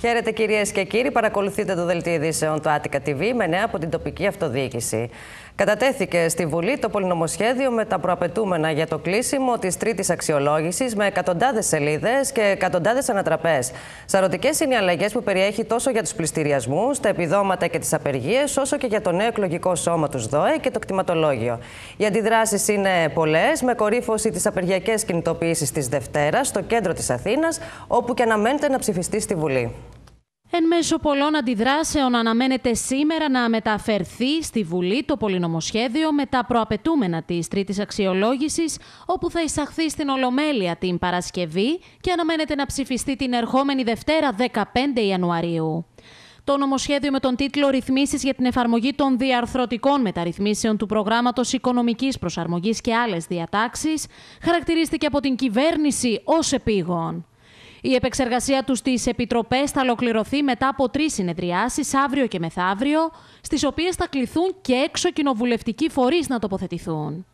Χαίρετε κυρίες και κύριοι, παρακολουθείτε το δελτίο ειδήσεων του Attica TV με νέα από την τοπική αυτοδιοίκηση. Κατατέθηκε στη Βουλή το πολυνομοσχέδιο με τα προαπαιτούμενα για το κλείσιμο της τρίτης αξιολόγησης με εκατοντάδες σελίδες και εκατοντάδες ανατραπές. Σαρωτικές είναι οι αλλαγές που περιέχει τόσο για τους πληστηριασμούς, τα επιδόματα και τις απεργίες, όσο και για το νέο εκλογικό σώμα του ΣΔΟΕ και το κτηματολόγιο. Οι αντιδράσεις είναι πολλές, με κορύφωση τις απεργιακές κινητοποιήσεις της Δευτέρας στο κέντρο της Αθήνας, όπου και αναμένεται να ψηφιστεί στη Βουλή. Εν μέσω πολλών αντιδράσεων αναμένεται σήμερα να μεταφερθεί στη Βουλή το πολυνομοσχέδιο με τα προαπαιτούμενα της τρίτης αξιολόγησης, όπου θα εισαχθεί στην Ολομέλεια την Παρασκευή και αναμένεται να ψηφιστεί την ερχόμενη Δευτέρα 15 Ιανουαρίου. Το νομοσχέδιο με τον τίτλο «Ρυθμίσεις για την εφαρμογή των διαρθρωτικών μεταρρυθμίσεων του Προγράμματος Οικονομικής Προσαρμογής και άλλες διατάξεις» χαρακτηρίστηκε από την κυβέρνηση ως επίγον. Η επεξεργασία του στις επιτροπές θα ολοκληρωθεί μετά από 3 συνεδριάσεις αύριο και μεθαύριο, στις οποίες θα κληθούν και έξω κοινοβουλευτικοί φορείς να τοποθετηθούν.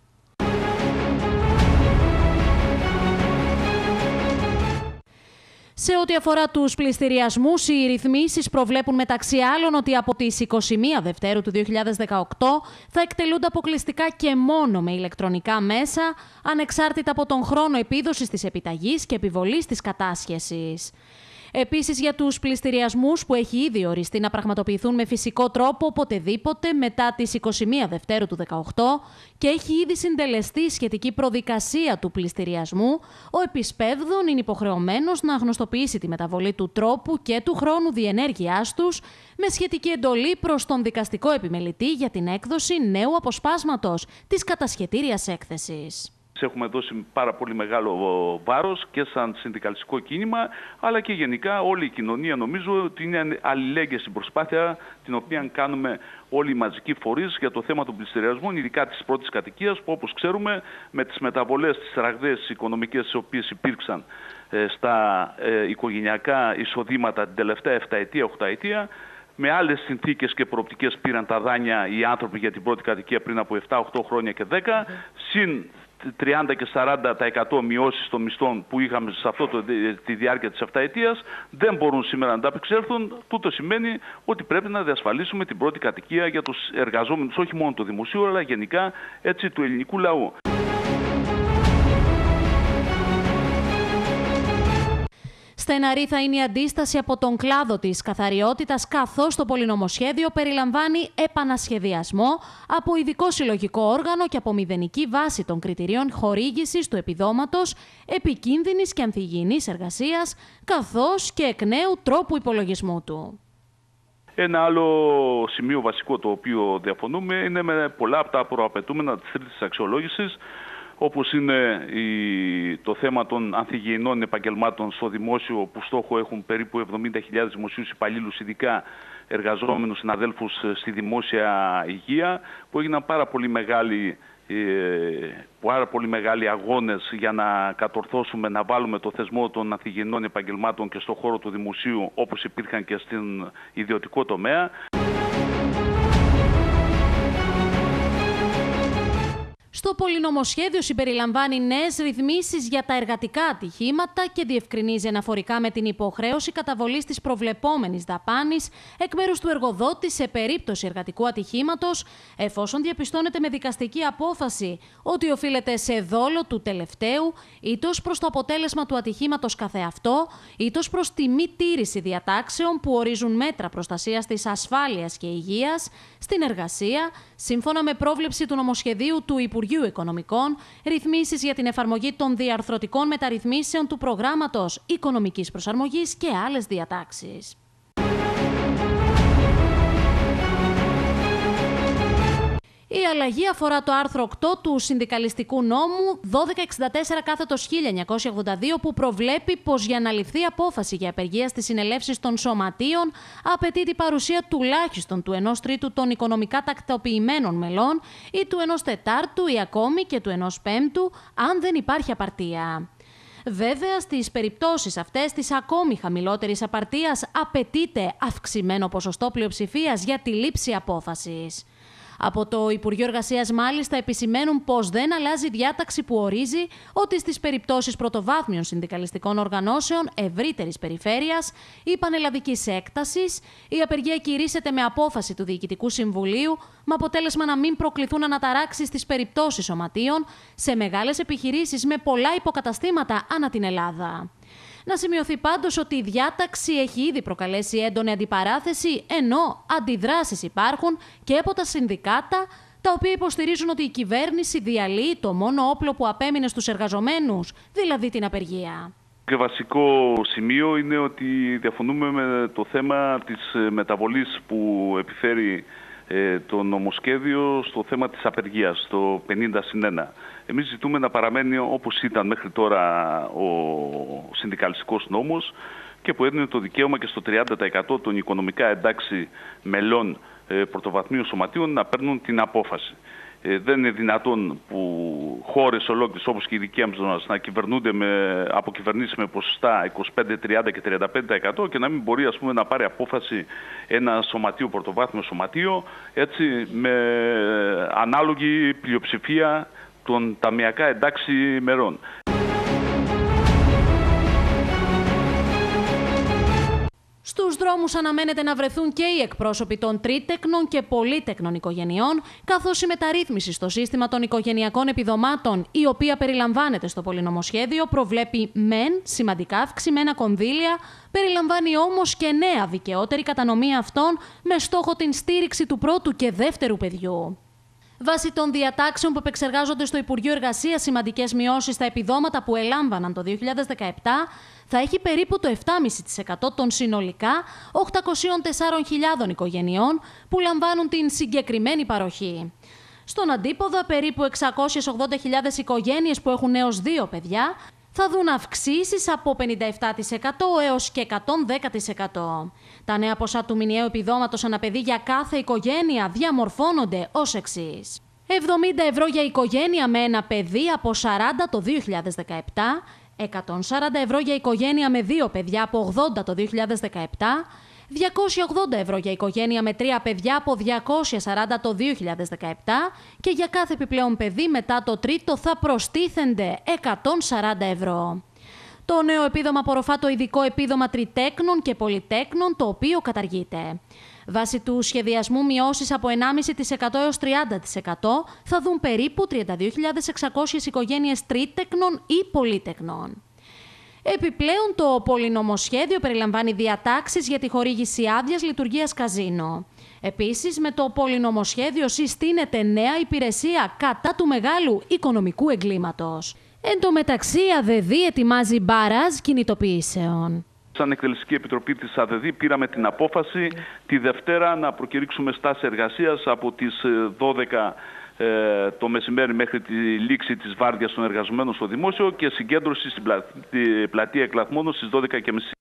Σε ό,τι αφορά τους πληστηριασμούς, οι ρυθμίσεις προβλέπουν μεταξύ άλλων ότι από τις 21 Δευτέρου του 2018 θα εκτελούνται αποκλειστικά και μόνο με ηλεκτρονικά μέσα, ανεξάρτητα από τον χρόνο επίδοσης της επιταγής και επιβολής της κατάσχεσης. Επίσης, για τους πληστηριασμούς που έχει ήδη οριστεί να πραγματοποιηθούν με φυσικό τρόπο οποτεδήποτε μετά τις 21 Δευτέρου του 2018 και έχει ήδη συντελεστεί σχετική προδικασία του πληστηριασμού, ο επισπεύδων είναι υποχρεωμένος να γνωστοποιήσει τη μεταβολή του τρόπου και του χρόνου διενέργειάς τους με σχετική εντολή προς τον δικαστικό επιμελητή για την έκδοση νέου αποσπάσματος της κατασχετήριας έκθεσης. Έχουμε δώσει πάρα πολύ μεγάλο βάρος και σαν συνδικαλιστικό κίνημα, αλλά και γενικά όλη η κοινωνία νομίζω ότι είναι αλληλέγγυα στην προσπάθεια την οποία κάνουμε όλοι οι μαζικοί φορείς για το θέμα των πληστηριασμών, ειδικά της πρώτης κατοικίας, που όπως ξέρουμε με τις μεταβολές, τις ραγδαίες οικονομικές οι οποίες υπήρξαν στα οικογενειακά εισοδήματα την τελευταία 7ετία, 8ετία, με άλλες συνθήκες και προοπτικές πήραν τα δάνεια οι άνθρωποι για την πρώτη κατοικία πριν από 7, 8 χρόνια και 10, συν 30 και 40% μειώσεις των μισθών που είχαμε σε τη διάρκεια της 7ετίας, δεν μπορούν σήμερα να ανταπεξέλθουν. Τούτο σημαίνει ότι πρέπει να διασφαλίσουμε την πρώτη κατοικία για τους εργαζόμενους, όχι μόνο του δημοσίου, αλλά γενικά έτσι του ελληνικού λαού. Στεναρή θα είναι η αντίσταση από τον κλάδο της καθαριότητας, καθώς το πολυνομοσχέδιο περιλαμβάνει επανασχεδιασμό από ειδικό συλλογικό όργανο και από μηδενική βάση των κριτηρίων χορήγησης του επιδόματος επικίνδυνης και ανθυγιεινής εργασίας, καθώς και εκ νέου τρόπου υπολογισμού του. Ένα άλλο σημείο βασικό το οποίο διαφωνούμε είναι με πολλά από τα προαπαιτούμενα της τρίτης αξιολόγησης, όπως είναι το θέμα των ανθυγιεινών επαγγελμάτων στο δημόσιο, που στόχο έχουν περίπου 70.000 δημοσίους υπαλλήλους, ειδικά εργαζόμενους συναδέλφους στη δημόσια υγεία, που έγιναν πάρα πολύ μεγάλοι αγώνες για να κατορθώσουμε να βάλουμε το θεσμό των ανθυγιεινών επαγγελμάτων και στον χώρο του δημοσίου, όπως υπήρχαν και στην ιδιωτικό τομέα. Στο πολυνομοσχέδιο συμπεριλαμβάνει νέες ρυθμίσεις για τα εργατικά ατυχήματα και διευκρινίζει αναφορικά με την υποχρέωση καταβολής της προβλεπόμενης δαπάνης εκ μέρους του εργοδότη σε περίπτωση εργατικού ατυχήματος, εφόσον διαπιστώνεται με δικαστική απόφαση ότι οφείλεται σε δόλο του τελευταίου, είτε ως προς το αποτέλεσμα του ατυχήματος καθεαυτό, είτε ως προς τη μη τήρηση διατάξεων που ορίζουν μέτρα προστασίας της ασφάλειας και υγείας στην εργασία, σύμφωνα με πρόβλεψη του νομοσχεδίου του Υπουργείου Οικονομικών, ρυθμίσεις για την εφαρμογή των διαρθρωτικών μεταρρυθμίσεων του Προγράμματος Οικονομικής Προσαρμογής και άλλες διατάξεις. Η αλλαγή αφορά το άρθρο 8 του συνδικαλιστικού νόμου 1264/1982, που προβλέπει πως για να ληφθεί απόφαση για απεργία στις συνελεύσεις των σωματείων απαιτείται η παρουσία τουλάχιστον του 1/3 των οικονομικά τακτοποιημένων μελών ή του 1/4 ή ακόμη και του 1/5 αν δεν υπάρχει απαρτία. Βέβαια, στις περιπτώσεις αυτές της ακόμη χαμηλότερης απαρτίας απαιτείται αυξημένο ποσοστό πλειοψηφίας για τη λήψη απόφασης. Από το Υπουργείο Εργασίας, μάλιστα, επισημαίνουν πως δεν αλλάζει διάταξη που ορίζει ότι στις περιπτώσεις πρωτοβάθμιων συνδικαλιστικών οργανώσεων ευρύτερης περιφέρειας ή πανελλαδικής έκτασης, η απεργία κηρύσσεται με απόφαση του Διοικητικού Συμβουλίου, με αποτέλεσμα να μην προκληθούν αναταράξεις στις περιπτώσεις σωματείων σε μεγάλες επιχειρήσεις με πολλά υποκαταστήματα ανά την Ελλάδα. Να σημειωθεί πάντως ότι η διάταξη έχει ήδη προκαλέσει έντονη αντιπαράθεση, ενώ αντιδράσεις υπάρχουν και από τα συνδικάτα, τα οποία υποστηρίζουν ότι η κυβέρνηση διαλύει το μόνο όπλο που απέμεινε στους εργαζομένους, δηλαδή την απεργία. Και βασικό σημείο είναι ότι διαφωνούμε με το θέμα της μεταβολής που επιφέρει το νομοσχέδιο στο θέμα της απεργίας, το 50+1. Εμείς ζητούμε να παραμένει όπως ήταν μέχρι τώρα ο συνδικαλιστικός νόμος και που έδινε το δικαίωμα και στο 30% των οικονομικά εντάξει μελών πρωτοβαθμίων σωματείων να παίρνουν την απόφαση. Δεν είναι δυνατόν που χώρες ολόκληρες όπως και οι δικές μας να κυβερνούνται από κυβερνήσεις με ποσοστά 25, 30 και 35% και να μην μπορεί, ας πούμε, να πάρει απόφαση ένα σωματείο, πρωτοβάθμιο σωματείο, έτσι, με ανάλογη πλειοψηφία των ταμιακά εντάξει μερών. Στους δρόμους αναμένεται να βρεθούν και οι εκπρόσωποι των τρίτεκνων και πολύτεκνων οικογενειών, καθώς η μεταρρύθμιση στο σύστημα των οικογενειακών επιδομάτων, η οποία περιλαμβάνεται στο πολυνομοσχέδιο, προβλέπει μεν σημαντικά αυξημένα κονδύλια, περιλαμβάνει όμως και νέα δικαιότερη κατανομή αυτών με στόχο την στήριξη του πρώτου και δεύτερου παιδιού. Βάσει των διατάξεων που επεξεργάζονται στο Υπουργείο Εργασίας, σημαντικές μειώσεις στα επιδόματα που ελάμβαναν το 2017 θα έχει περίπου το 7,5% των συνολικά 804.000 οικογενειών που λαμβάνουν την συγκεκριμένη παροχή. Στον αντίποδα, περίπου 680.000 οικογένειες που έχουν έως 2 παιδιά θα δουν αυξήσεις από 57% έως και 110%. Τα νέα ποσά του μηνιαίου επιδόματος αναπαιδί για κάθε οικογένεια διαμορφώνονται ως εξής. 70 ευρώ για οικογένεια με ένα παιδί από 40 το 2017, 140 ευρώ για οικογένεια με 2 παιδιά από 80 το 2017, 280 ευρώ για οικογένεια με 3 παιδιά από 240 το 2017 και για κάθε επιπλέον παιδί μετά το τρίτο θα προστίθενται 140 ευρώ. Το νέο επίδομα απορροφά το ειδικό επίδομα τριτέκνων και πολυτέκνων, το οποίο καταργείται. Βάσει του σχεδιασμού, μειώσεις από 1,5% έως 30% θα δουν περίπου 32.600 οικογένειες τρίτεκνων ή πολυτεκνών. Επιπλέον, το πολυνομοσχέδιο περιλαμβάνει διατάξεις για τη χορήγηση άδειας λειτουργίας καζίνο. Επίσης, με το πολυνομοσχέδιο συστήνεται νέα υπηρεσία κατά του μεγάλου οικονομικού εγκλήματος. Εν τω μεταξύ, η ΑΔΕΔ ετοιμάζει μπαράζ κινητοποιήσεων. Σαν Εκτελεστική Επιτροπή της ΑΔΕΔ πήραμε την απόφαση τη Δευτέρα να προκηρύξουμε στάση εργασίας από τις 12 το μεσημέρι μέχρι τη λήξη της βάρδιας των εργαζομένων στο δημόσιο και συγκέντρωση στην πλατεία Εκλαθμόνος στις 12:30.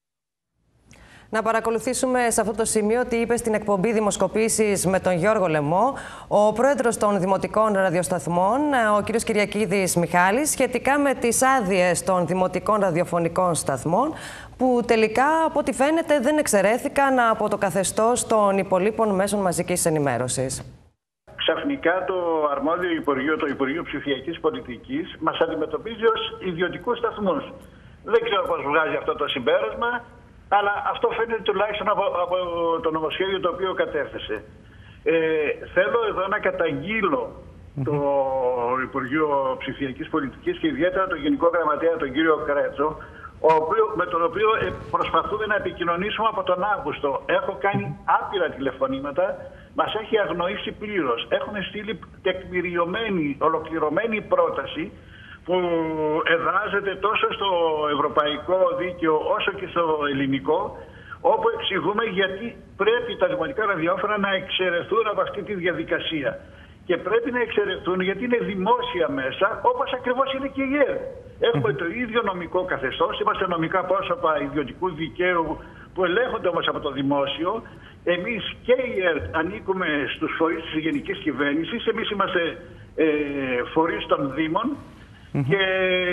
Να παρακολουθήσουμε σε αυτό το σημείο τι είπε στην εκπομπή Δημοσκοπήσεις με τον Γιώργο Λεμό ο πρόεδρος των Δημοτικών Ραδιοσταθμών, ο κ. Κυριακίδης Μιχάλης, σχετικά με τις άδειες των δημοτικών ραδιοφωνικών σταθμών που τελικά, από ό,τι φαίνεται, δεν εξαιρέθηκαν από το καθεστώς των υπολείπων μέσων μαζικής ενημέρωσης. Ξαφνικά το αρμόδιο Υπουργείο, το Υπουργείο Ψηφιακής Πολιτικής, μας αντιμετωπίζει ως ιδιωτικούς σταθμούς. Δεν ξέρω πώς βγάζει αυτό το συμπέρασμα, αλλά αυτό φαίνεται τουλάχιστον από το νομοσχέδιο το οποίο κατέθεσε. Θέλω εδώ να καταγγείλω το Υπουργείο Ψηφιακής Πολιτικής και ιδιαίτερα τον Γενικό Γραμματέα, τον κύριο Κρέτσο, με τον οποίο προσπαθούμε να επικοινωνήσουμε από τον Αύγουστο. Έχω κάνει άπειρα τηλεφωνήματα, μας έχει αγνοήσει πλήρως. Έχουμε στείλει τεκμηριωμένη, ολοκληρωμένη πρόταση που εδράζεται τόσο στο ευρωπαϊκό δίκαιο όσο και στο ελληνικό, όπου εξηγούμε γιατί πρέπει τα δημοτικά ραδιόφωνα να εξαιρεθούν από αυτή τη διαδικασία. Και πρέπει να εξαιρεθούν γιατί είναι δημόσια μέσα, όπως ακριβώς είναι και η ΕΡΤ. Έχουμε το ίδιο νομικό καθεστώς, είμαστε νομικά πρόσωπα ιδιωτικού δικαίου που ελέγχονται όμως από το δημόσιο. Εμείς και η ΕΡΤ ανήκουμε στους φορείς της γενικής κυβέρνησης, εμείς είμαστε φορείς των Δήμων και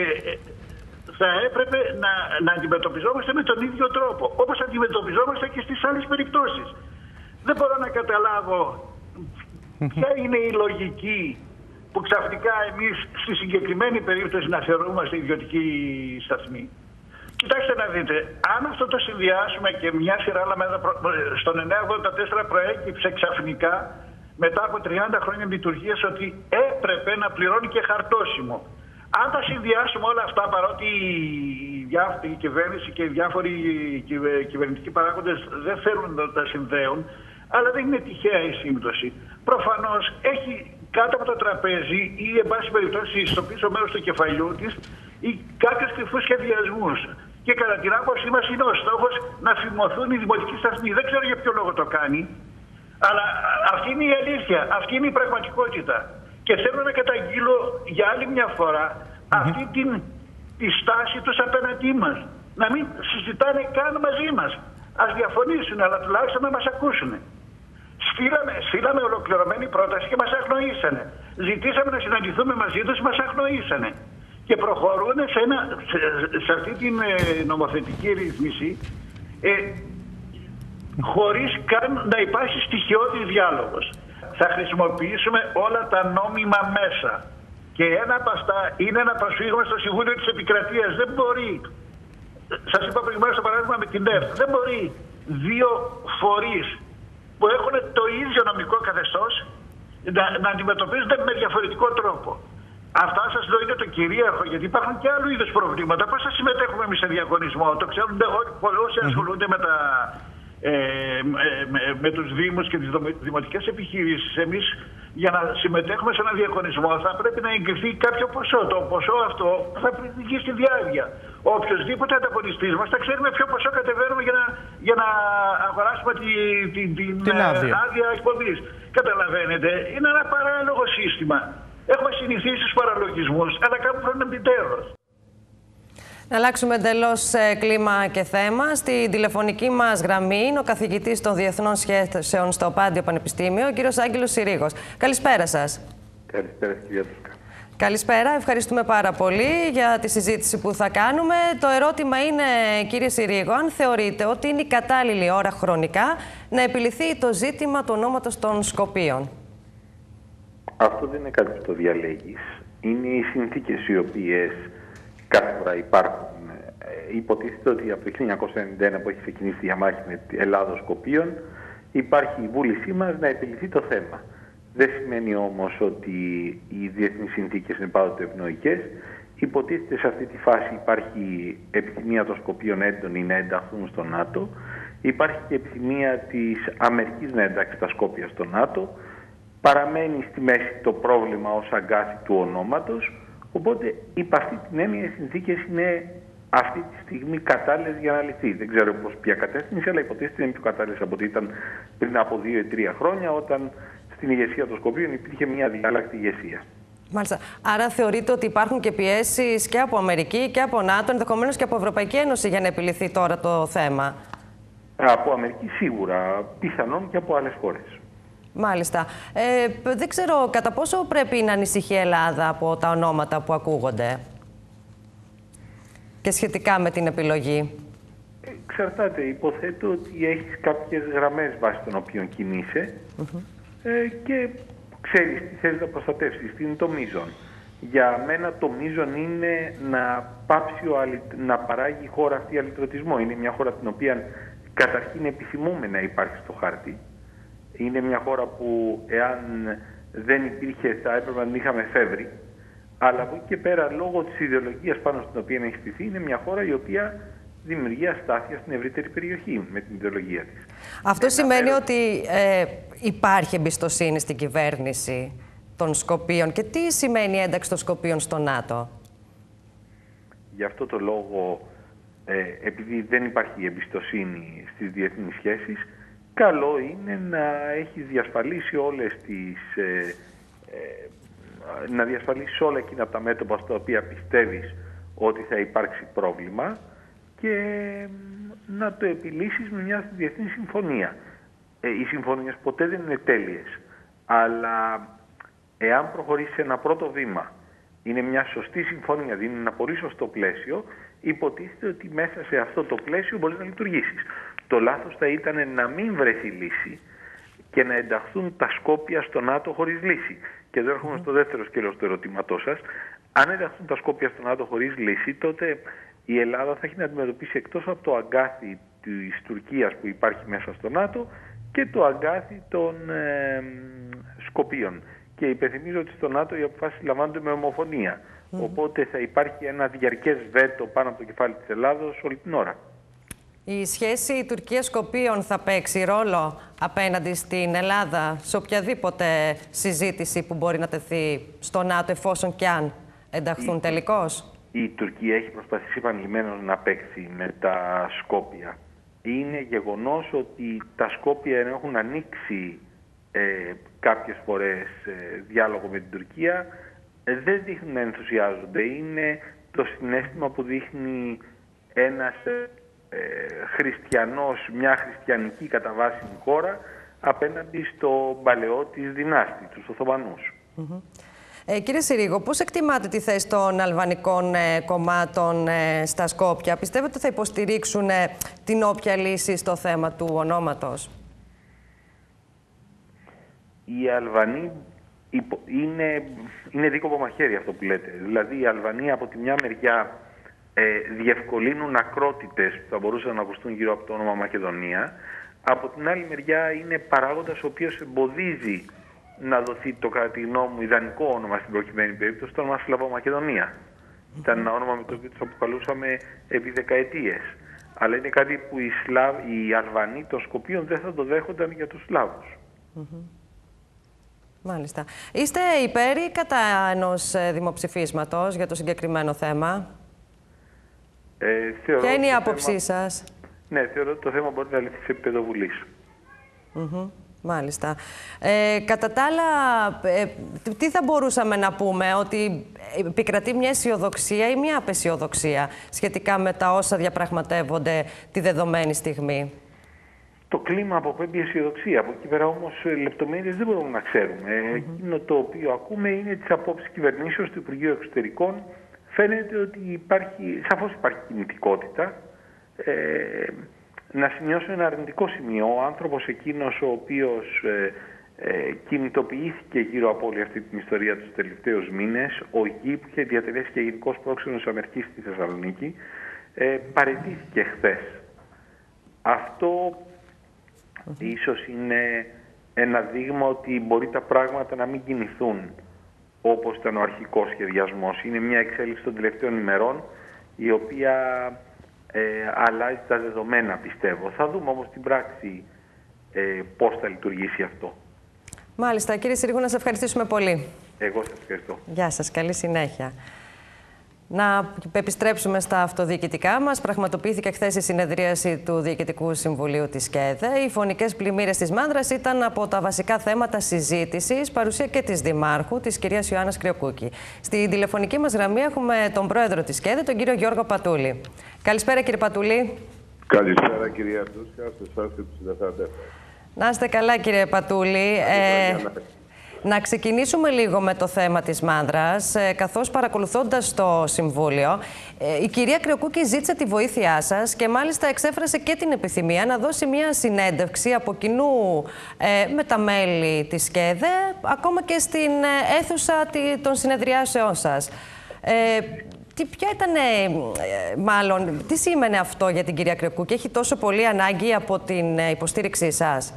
θα έπρεπε να αντιμετωπιζόμαστε με τον ίδιο τρόπο, όπως αντιμετωπιζόμαστε και στις άλλες περιπτώσεις. Δεν μπορώ να καταλάβω Ποια είναι η λογική που ξαφνικά εμείς στη συγκεκριμένη περίπτωση να θεωρούμαστε ιδιωτικοί σταθμοί? Κοιτάξτε να δείτε, αν αυτό το συνδυάσουμε και μια σειρά άλλα μέτρα, στον 984 προέκυψε ξαφνικά μετά από 30 χρόνια λειτουργίας ότι έπρεπε να πληρώνει και χαρτόσημο. Αν τα συνδυάσουμε όλα αυτά, παρότι η κυβέρνηση και οι διάφοροι κυβερνητικοί παράγοντες δεν θέλουν να τα συνδέουν, αλλά δεν είναι τυχαία η σύμπτωση. Προφανώς έχει κάτω από το τραπέζι ή εν πάση περιπτώσει στο πίσω μέρος του κεφαλιού της ή κάποιους κρυφούς σχεδιασμούς. Και κατά την άποψή μας είναι ο στόχος να φημωθούν οι δημοτικοί σταθμοί. Δεν ξέρω για ποιο λόγο το κάνει, αλλά αυτή είναι η αλήθεια, αυτή είναι η πραγματικότητα. Και θέλω να καταγγείλω για άλλη μια φορά αυτή τη στάση τους απέναντί μας. Να μην συζητάνε καν μαζί μας. Ας διαφωνήσουν, αλλά τουλάχιστον να μας ακούσουν. Στείλαμε ολοκληρωμένη πρόταση και μας αγνοήσανε. Ζητήσαμε να συναντηθούμε μαζί τους, μας αγνοήσανε. Και προχωρούν σε αυτή την νομοθετική ρύθμιση χωρίς καν να υπάρχει στοιχειώδης διάλογος. Θα χρησιμοποιήσουμε όλα τα νόμιμα μέσα. Και ένα από αυτά είναι να προσφύγουμε στο Συμβούλιο της Επικρατείας. Δεν μπορεί, σας είπα προηγουμένως το παράδειγμα με την ΕΡΤ, δεν μπορεί δύο φορείς που έχουν το ίδιο νομικό καθεστώς να αντιμετωπίζονται με διαφορετικό τρόπο. Αυτά σας λέω είναι το κυρίαρχο, γιατί υπάρχουν και άλλου είδους προβλήματα. Πώς θα συμμετέχουμε εμείς σε διαγωνισμό? Το ξέρουν όσοι ασχολούνται με τους Δήμους και τις δημοτικές επιχειρήσεις. Εμείς για να συμμετέχουμε σε ένα διαγωνισμό θα πρέπει να εγκριθεί κάποιο ποσό. Το ποσό αυτό θα πληθυνθεί στη διάρκεια. Οποιοςδήποτε ανταγωνιστής μας θα ξέρουμε ποιο ποσό κατεβαίνουμε για να αγοράσουμε την άδεια εκπομπής. Καταλαβαίνετε, είναι ένα παράλογο σύστημα. Έχουμε συνηθίσει στους παραλογισμούς, αλλά κάπου πρέπει να μπει τέλος. Να αλλάξουμε εντελώς κλίμα και θέμα. Στην τηλεφωνική μας γραμμή είναι ο καθηγητής των Διεθνών Σχέσεων στο Πάντιο Πανεπιστήμιο, ο κύριος Άγγελος Συρίγος. Καλησπέρα σας. Καλησπέρα, κυρία Τούσκα. Καλησπέρα, ευχαριστούμε πάρα πολύ για τη συζήτηση που θα κάνουμε. Το ερώτημα είναι, κύριε Συρίγο, αν θεωρείτε ότι είναι η κατάλληλη ώρα χρονικά να επιληθεί το ζήτημα του ονόματος των Σκοπίων? Αυτό δεν είναι κάτι που το διαλέγεις. Είναι οι συνθήκες οι οποίες κάθε φορά υπάρχουν. Υποτίθεται ότι από το 1991 που έχει ξεκινήσει η διαμάχη με Ελλάδο-Σκοπίων υπάρχει η βούλησή μας να επιληθεί το θέμα. Δεν σημαίνει όμως ότι οι διεθνείς συνθήκες είναι πάντοτε ευνοϊκές. Υποτίθεται σε αυτή τη φάση υπάρχει επιθυμία των Σκοπίων έντονη να ενταχθούν στο ΝΑΤΟ. Υπάρχει και επιθυμία της Αμερικής να εντάξει τα Σκόπια στο ΝΑΤΟ. Παραμένει στη μέση το πρόβλημα ως αγκάθι του ονόματος. Οπότε, υπ' αυτή την έννοια, οι συνθήκες είναι αυτή τη στιγμή κατάλληλες για να λυθεί. Δεν ξέρω προς ποια κατεύθυνση, αλλά υποτίθεται είναι πιο κατάλληλες από ό,τι ήταν πριν από 2 ή 3 χρόνια, όταν στην ηγεσία των Σκοπίων υπήρχε μια διάλακτη ηγεσία. Μάλιστα. Άρα θεωρείτε ότι υπάρχουν και πιέσεις και από Αμερική και από ΝΑΤΟ, ενδεχομένως και από Ευρωπαϊκή Ένωση, για να επιληθεί τώρα το θέμα? Από Αμερική σίγουρα, πιθανόν και από άλλες χώρες. Μάλιστα. Δεν ξέρω κατά πόσο πρέπει να ανησυχεί η Ελλάδα από τα ονόματα που ακούγονται και σχετικά με την επιλογή. Εξαρτάται. Υποθέτω ότι έχεις κάποιες γραμμές βάσει των οποίων κινείσαι και ξέρεις τι θέλεις να προστατεύσεις. Τι είναι το μείζον. Για μένα το μείζον είναι να πάψει να παράγει η χώρα αυτή αλυτρωτισμό. Είναι μια χώρα την οποία καταρχήν επιθυμούμε να υπάρχει στο χάρτη. Είναι μια χώρα που εάν δεν υπήρχε θα έπρεπε να την είχαμε εφεύρει. Αλλά από εκεί και πέρα, λόγω της ιδεολογίας πάνω στην οποία έχει στηθεί, είναι μια χώρα η οποία δημιουργεί αστάθεια στην ευρύτερη περιοχή με την ιδεολογία της. Αυτό σημαίνει ότι υπάρχει εμπιστοσύνη στην κυβέρνηση των Σκοπίων. Και τι σημαίνει η ένταξη των Σκοπίων στο ΝΑΤΟ? Γι' αυτό το λόγο, επειδή δεν υπάρχει εμπιστοσύνη στις διεθνείς σχέσεις, καλό είναι να έχει διασφαλίσει να διασφαλίσεις όλα εκείνα από τα μέτωπα στα οποία πιστεύεις ότι θα υπάρξει πρόβλημα και να το επιλύσεις με μια διεθνή συμφωνία. Οι συμφωνίες ποτέ δεν είναι τέλειες, αλλά εάν προχωρήσεις ένα πρώτο βήμα, είναι μια σωστή συμφωνία, δίνει ένα πολύ σωστό πλαίσιο, υποτίθεται ότι μέσα σε αυτό το πλαίσιο μπορείς να λειτουργήσεις. Το λάθος θα ήταν να μην βρεθεί λύση και να ενταχθούν τα Σκόπια στο ΝΑΤΟ χωρίς λύση. Και εδώ έρχομαι στο δεύτερο σκέλος του ερωτήματός σας. Αν ενταχθούν τα Σκόπια στο ΝΑΤΟ χωρίς λύση, τότε η Ελλάδα θα έχει να αντιμετωπίσει εκτός από το αγκάθι της Τουρκίας που υπάρχει μέσα στο ΝΑΤΟ και το αγκάθι των Σκοπίων. Και υπενθυμίζω ότι στο ΝΑΤΟ οι αποφάσεις λαμβάνονται με ομοφωνία. Οπότε θα υπάρχει ένα διαρκές βέτο πάνω από το κεφάλι της Ελλάδος όλη την ώρα. Η σχέση Τουρκίας-Σκοπίων θα παίξει ρόλο απέναντι στην Ελλάδα σε οποιαδήποτε συζήτηση που μπορεί να τεθεί στο ΝΑΤΟ, εφόσον και αν ενταχθούν τελικώς? Η Τουρκία έχει προσπαθήσει επανειλημμένως να παίξει με τα Σκόπια. Είναι γεγονός ότι τα Σκόπια έχουν ανοίξει κάποιες φορές διάλογο με την Τουρκία, δεν δείχνουν να ενθουσιάζονται. Είναι το συναίσθημα που δείχνει ένας χριστιανός, μια χριστιανική κατά βάση χώρα απέναντι στο παλαιό της δυνάστη, τους Οθωμανούς. Κύριε Συρίγο, πώς εκτιμάτε τη θέση των αλβανικών κομμάτων στα Σκόπια? Πιστεύετε ότι θα υποστηρίξουν την όποια λύση στο θέμα του ονόματος? Οι Αλβανοί είναι δίκοπο μαχαίρι αυτό που λέτε. Δηλαδή οι Αλβανοί από τη μια μεριά διευκολύνουν ακρότητες που θα μπορούσαν να ακουστούν γύρω από το όνομα Μακεδονία. Από την άλλη μεριά είναι παράγοντας ο οποίος εμποδίζει να δοθεί το, κατά τη γνώμη μου, ιδανικό όνομα στην προκειμένη περίπτωση, το όνομα Σλαβομακεδονία. Ήταν ένα όνομα με το οποίο τους αποκαλούσαμε επί δεκαετίες. Αλλά είναι κάτι που οι Αλβανοί των Σκοπίων δεν θα το δέχονταν για τους Σλάβους. Μάλιστα. Είστε υπέρ ή κατά ενός δημοψηφίσματος για το συγκεκριμένο θέμα? Ποια είναι η άποψή σας? Ναι, θεωρώ ότι το θέμα μπορεί να λυθεί σε επίπεδο Βουλής. Μάλιστα. Κατά τα άλλα, τι θα μπορούσαμε να πούμε? Ότι επικρατεί μια αισιοδοξία ή μια απαισιοδοξία σχετικά με τα όσα διαπραγματεύονται τη δεδομένη στιγμή? Το κλίμα αποκρύπτει αισιοδοξία. Από εκεί πέρα όμως λεπτομέρειες δεν μπορούμε να ξέρουμε. Εκείνο το οποίο ακούμε είναι τις απόψεις κυβερνήσεως του Υπουργείου Εξωτερικών. Φαίνεται ότι σαφώς υπάρχει κινητικότητα. Να σημειώσω ένα αρνητικό σημείο. Ο άνθρωπος εκείνος ο οποίος κινητοποιήθηκε γύρω από όλη αυτή την ιστορία τους τελευταίους μήνες, ο Γη, που είχε διατελέσει και γενικός πρόξενος Αμερικής στη Θεσσαλονίκη, παραιτήθηκε χθες. Αυτό ίσως είναι ένα δείγμα ότι μπορεί τα πράγματα να μην κινηθούν όπως ήταν ο αρχικός σχεδιασμός. Είναι μια εξέλιξη των τελευταίων ημερών, η οποία αλλάζει τα δεδομένα, πιστεύω. Θα δούμε όμως στην πράξη πώς θα λειτουργήσει αυτό. Μάλιστα. Κύριε Συρίγου, να σας ευχαριστήσουμε πολύ. Εγώ σας ευχαριστώ. Γεια σας. Καλή συνέχεια. Να επιστρέψουμε στα αυτοδιοικητικά μας. Πραγματοποιήθηκε χθες η συνεδρίαση του Διοικητικού Συμβουλίου της ΚΕΔΕ. Οι φωνικές πλημμύρες της Μάνδρας ήταν από τα βασικά θέματα συζήτησης, παρουσία και της Δημάρχου, της κυρίας Ιωάννας Κρυοκούκη. Στην τηλεφωνική μας γραμμή έχουμε τον πρόεδρο της ΚΕΔΕ, τον κύριο Γιώργο Πατούλη. Καλησπέρα, κύριε Πατούλη. Καλησπέρα, κυρία Ντούσκα, σε εσάς και τους συνδεθάντες. Να είστε καλά, κύριε Πατούλη. Να ξεκινήσουμε λίγο με το θέμα της Μάνδρας, καθώς παρακολουθώντας το Συμβούλιο, η κυρία Κρυοκούκη ζήτησε τη βοήθειά σας και μάλιστα εξέφρασε και την επιθυμία να δώσει μια συνέντευξη από κοινού με τα μέλη της ΚΕΔΕ, ακόμα και στην αίθουσα των συνεδριάσεών σας. Τι σήμαινε αυτό για την κυρία Κρυοκούκη? Έχει τόσο πολύ ανάγκη από την υποστήριξή σας?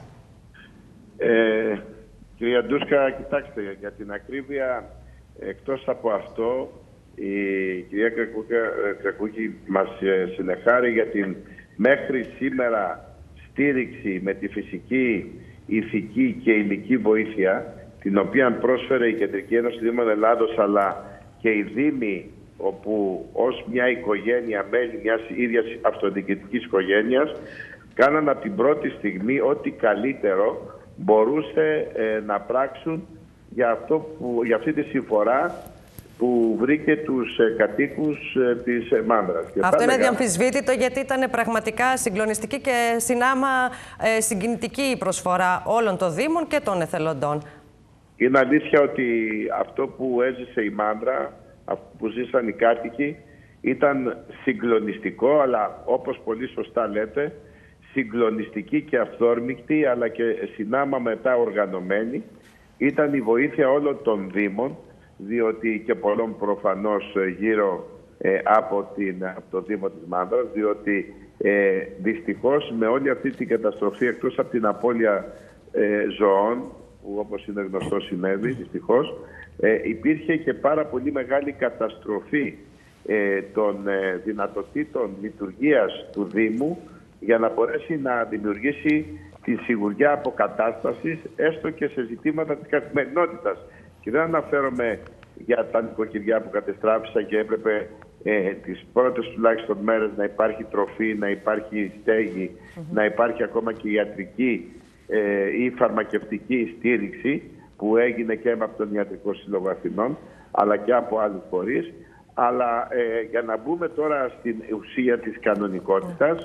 Κυρία Ντούσκα, κοιτάξτε, για την ακρίβεια, εκτός από αυτό, η κυρία Κρυοκούκη μας συνεχάρει για την μέχρι σήμερα στήριξη με τη φυσική, ηθική και υλική βοήθεια, την οποία πρόσφερε η Κεντρική Ένωση Δήμων Ελλάδος, αλλά και οι Δήμοι, όπου ως μια οικογένεια, μέλη μιας ίδιας αυτοδιοικητικής οικογένειας, κάναν από την πρώτη στιγμή ό,τι καλύτερο μπορούσε να πράξουν για αυτή τη συμφορά που βρήκε τους κατοίκους της Μάνδρας. Αυτό είναι αδιαμφισβήτητο, γιατί ήταν πραγματικά συγκλονιστική και συνάμα συγκινητική η προσφορά όλων των Δήμων και των εθελοντών. Είναι αλήθεια ότι αυτό που έζησε η Μάνδρα, που ζήσαν οι κάτοικοι, ήταν συγκλονιστικό, αλλά όπως πολύ σωστά λέτε, συγκλονιστική και αυθόρμηκτη, αλλά και συνάμα μετά οργανωμένη, ήταν η βοήθεια όλων των Δήμων, διότι και πολλών προφανώς γύρω από το Δήμο της Μάνδρας, διότι δυστυχώς με όλη αυτή την καταστροφή, εκτός από την απώλεια ζωών, που όπως είναι γνωστό συνέβη δυστυχώς, υπήρχε και πάρα πολύ μεγάλη καταστροφή των δυνατοτήτων λειτουργίας του Δήμου για να μπορέσει να δημιουργήσει τη σιγουριά αποκατάστασης, έστω και σε ζητήματα της καθημερινότητας. Και δεν αναφέρομαι για τα νοικοκυριά που κατεστράφησαν και έπρεπε τις πρώτες τουλάχιστον μέρες να υπάρχει τροφή, να υπάρχει στέγη, να υπάρχει ακόμα και ιατρική ή φαρμακευτική στήριξη, που έγινε και από τον Ιατρικό Σύλλογο Αθηνών, αλλά και από άλλους φορείς. Αλλά για να μπούμε τώρα στην ουσία της κανονικότητας...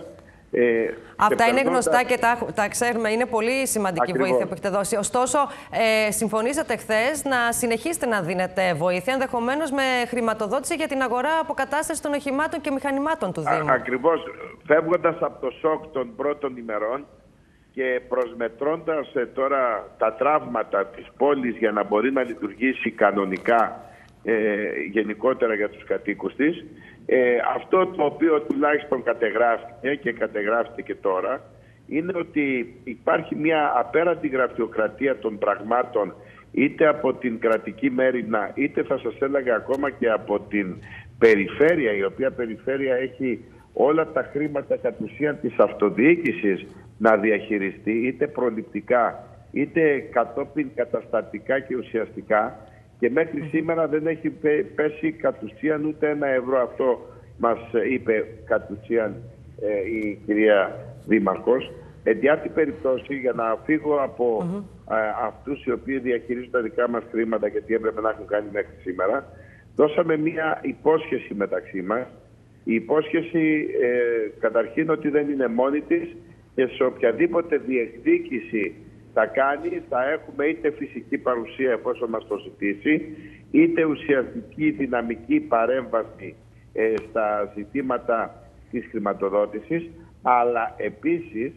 Αυτά είναι γνωστά και τα ξέρουμε. Είναι πολύ σημαντική βοήθεια που έχετε δώσει. Ωστόσο, συμφωνήσατε χθες να συνεχίσετε να δίνετε βοήθεια, ενδεχομένως με χρηματοδότηση για την αγορά αποκατάσταση των οχημάτων και μηχανημάτων του Δήμου. Ακριβώς. Φεύγοντας από το σοκ των πρώτων ημερών και προσμετρώντας τώρα τα τραύματα της πόλης για να μπορεί να λειτουργήσει κανονικά γενικότερα για τους κατοίκους της, αυτό το οποίο τουλάχιστον κατεγράφηκε και κατεγράφεται και τώρα, είναι ότι υπάρχει μια απέραντη γραφειοκρατία των πραγμάτων, είτε από την κρατική μέριμνα, είτε θα σας έλεγα ακόμα και από την περιφέρεια, η οποία περιφέρεια έχει όλα τα χρήματα κατ' ουσίαν της αυτοδιοίκησης να διαχειριστεί, είτε προληπτικά, είτε κατόπιν καταστατικά και ουσιαστικά, και μέχρι σήμερα δεν έχει πέσει κατ' ουσίαν ούτε ένα ευρώ. Αυτό μας είπε κατ' ουσίαν η κυρία Δήμαρχος. Εν τη άλλη περιπτώσει, για να φύγω από αυτούς οι οποίοι διαχειρίζουν τα δικά μας χρήματα και τι έπρεπε να έχουν κάνει μέχρι σήμερα, δώσαμε μία υπόσχεση μεταξύ μας. Η υπόσχεση καταρχήν ότι δεν είναι μόνη της και σε οποιαδήποτε διεκδίκηση θα κάνει, θα έχουμε είτε φυσική παρουσία εφόσον μας το ζητήσει, είτε ουσιαστική δυναμική παρέμβαση στα ζητήματα της χρηματοδότησης, αλλά επίσης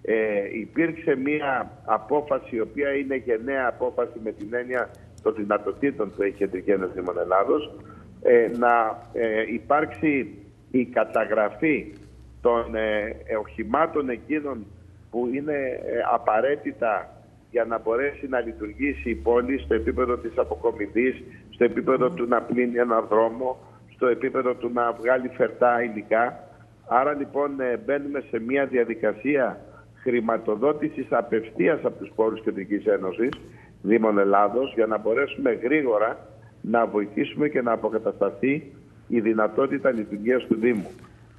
υπήρξε μία απόφαση, η οποία είναι γενναία απόφαση με την έννοια των δυνατοτήτων που έχει η Κεντρική Ένωση Δήμων Ελλάδος, να υπάρξει η καταγραφή των οχημάτων εκείνων που είναι απαραίτητα για να μπορέσει να λειτουργήσει η πόλη στο επίπεδο της αποκομιδής, στο επίπεδο του να πλύνει ένα δρόμο, στο επίπεδο του να βγάλει φερτά υλικά. Άρα λοιπόν μπαίνουμε σε μια διαδικασία χρηματοδότησης απευθείας από τους πόρους Κεντρικής Ένωσης Δήμων Ελλάδος, για να μπορέσουμε γρήγορα να βοηθήσουμε και να αποκατασταθεί η δυνατότητα λειτουργίας του Δήμου.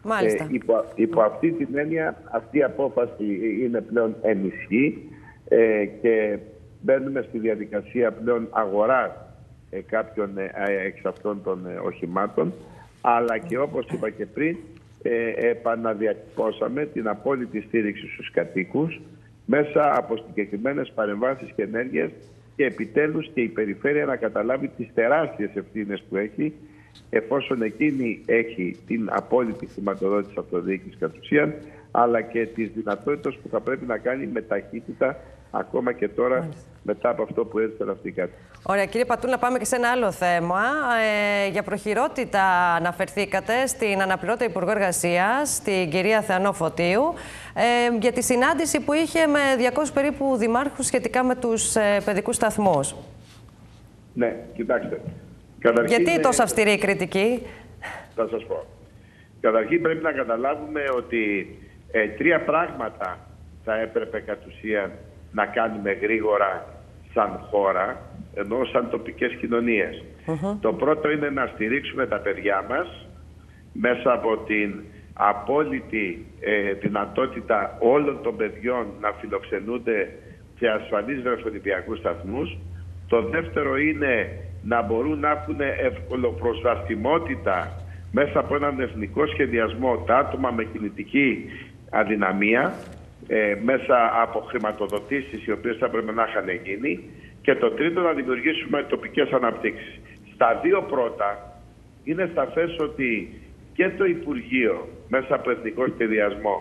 Υπό αυτή την έννοια, αυτή η απόφαση είναι πλέον ενισχύ και μπαίνουμε στη διαδικασία πλέον αγοράς κάποιων εξ αυτών των οχημάτων, αλλά και όπως είπα και πριν, επαναδιατυπώσαμε την απόλυτη στήριξη στους κατοίκους μέσα από συγκεκριμένες παρεμβάσεις και ενέργειες, και επιτέλους και η περιφέρεια να καταλάβει τις τεράστιες ευθύνες που έχει, εφόσον εκείνη έχει την απόλυτη χρηματοδότηση αυτοδιοίκησης κατ' ουσίαν, αλλά και τις δυνατότητες που θα πρέπει να κάνει με ταχύτητα ακόμα και τώρα, μετά από αυτό που έζησε αυτή η κάτι. Ωραία, κύριε Πατούλα, πάμε και σε ένα άλλο θέμα. Για προχειρότητα αναφερθήκατε στην αναπληρώτα Υπουργό Εργασίας, την κυρία Θεανό Φωτίου, για τη συνάντηση που είχε με 200 περίπου δημάρχους σχετικά με τους παιδικούς σταθμούς. Ναι, κοιτάξτε. Γιατί τόσο αυστηρή η κριτική? Θα σας πω. Καταρχήν πρέπει να καταλάβουμε ότι τρία πράγματα θα έπρεπε κατ' ουσίαν να κάνουμε γρήγορα σαν χώρα, ενώ σαν τοπικές κοινωνίες. Το πρώτο είναι να στηρίξουμε τα παιδιά μας μέσα από την απόλυτη δυνατότητα όλων των παιδιών να φιλοξενούνται σε ασφαλείς βρεφονιπιακούς σταθμούς. Το δεύτερο είναι να μπορούν να έχουν ευκολοπροσβασιμότητα μέσα από έναν εθνικό σχεδιασμό τα άτομα με κινητική αδυναμία, μέσα από χρηματοδοτήσεις οι οποίες θα πρέπει να είχαν γίνει. Και το τρίτο, να δημιουργήσουμε τοπικές αναπτύξεις. Στα δύο πρώτα είναι σαφές ότι και το Υπουργείο μέσα από εθνικό σχεδιασμό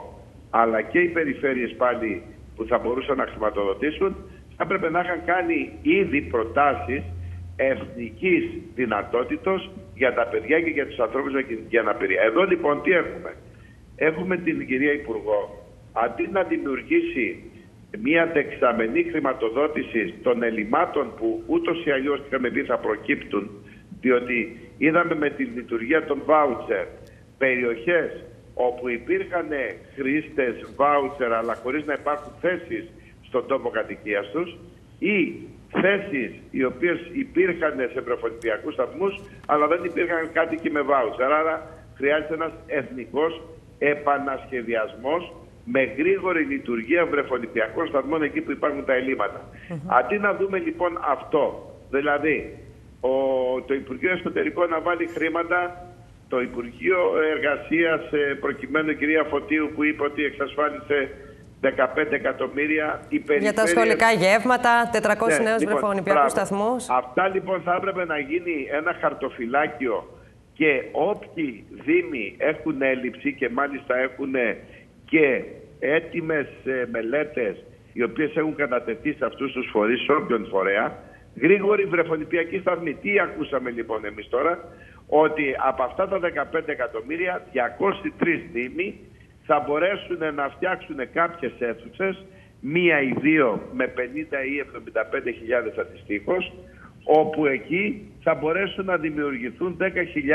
αλλά και οι περιφέρειες πάλι που θα μπορούσαν να χρηματοδοτήσουν, θα έπρεπε να είχαν κάνει ήδη προτάσεις εθνικής δυνατότητος για τα παιδιά και για τους ανθρώπους με κοινωνική αναπηρία. Εδώ λοιπόν τι έχουμε. Έχουμε την κυρία Υπουργό, αντί να δημιουργήσει μια δεξαμενή χρηματοδότηση των ελλημάτων που ούτως ή αλλιώς είχαμε πει θα προκύπτουν, διότι είδαμε με τη λειτουργία των βάουτσερ περιοχές όπου υπήρχαν χρήστες βάουτσερ αλλά χωρίς να υπάρχουν θέσεις στον τόπο κατοικίας τους, ή θέσεις οι οποίες υπήρχαν σε βρεφονιπιακούς σταθμούς αλλά δεν υπήρχαν κάτοικοι με βάουτσερ. Άρα χρειάζεται ένας εθνικός επανασχεδιασμός με γρήγορη λειτουργία βρεφονιπιακών σταθμών εκεί που υπάρχουν τα ελλείμματα. Αντί να δούμε λοιπόν αυτό, δηλαδή το Υπουργείο Εσωτερικών να βάλει χρήματα, το Υπουργείο Εργασίας, προκειμένου η κυρία Φωτίου που είπε ότι εξασφάλισε 15 εκατομμύρια, για τα σχολικά γεύματα, 400 νέους βρεφονιπιακούς σταθμούς. Αυτά λοιπόν θα έπρεπε να γίνει ένα χαρτοφυλάκιο και όποιοι δήμοι έχουν έλλειψη και μάλιστα έχουν και έτοιμες μελέτες οι οποίες έχουν κατατεθεί σε αυτούς τους φορείς, σε όποιον φορέα, γρήγορη βρεφονιπιακή σταθμή. Τι ακούσαμε λοιπόν εμείς τώρα? Ότι από αυτά τα 15 εκατομμύρια 203 δήμοι θα μπορέσουν να φτιάξουν κάποιες αίθουσες, μία ή δύο με 50 ή 75.000 αντιστοίχως, όπου εκεί θα μπορέσουν να δημιουργηθούν 10.000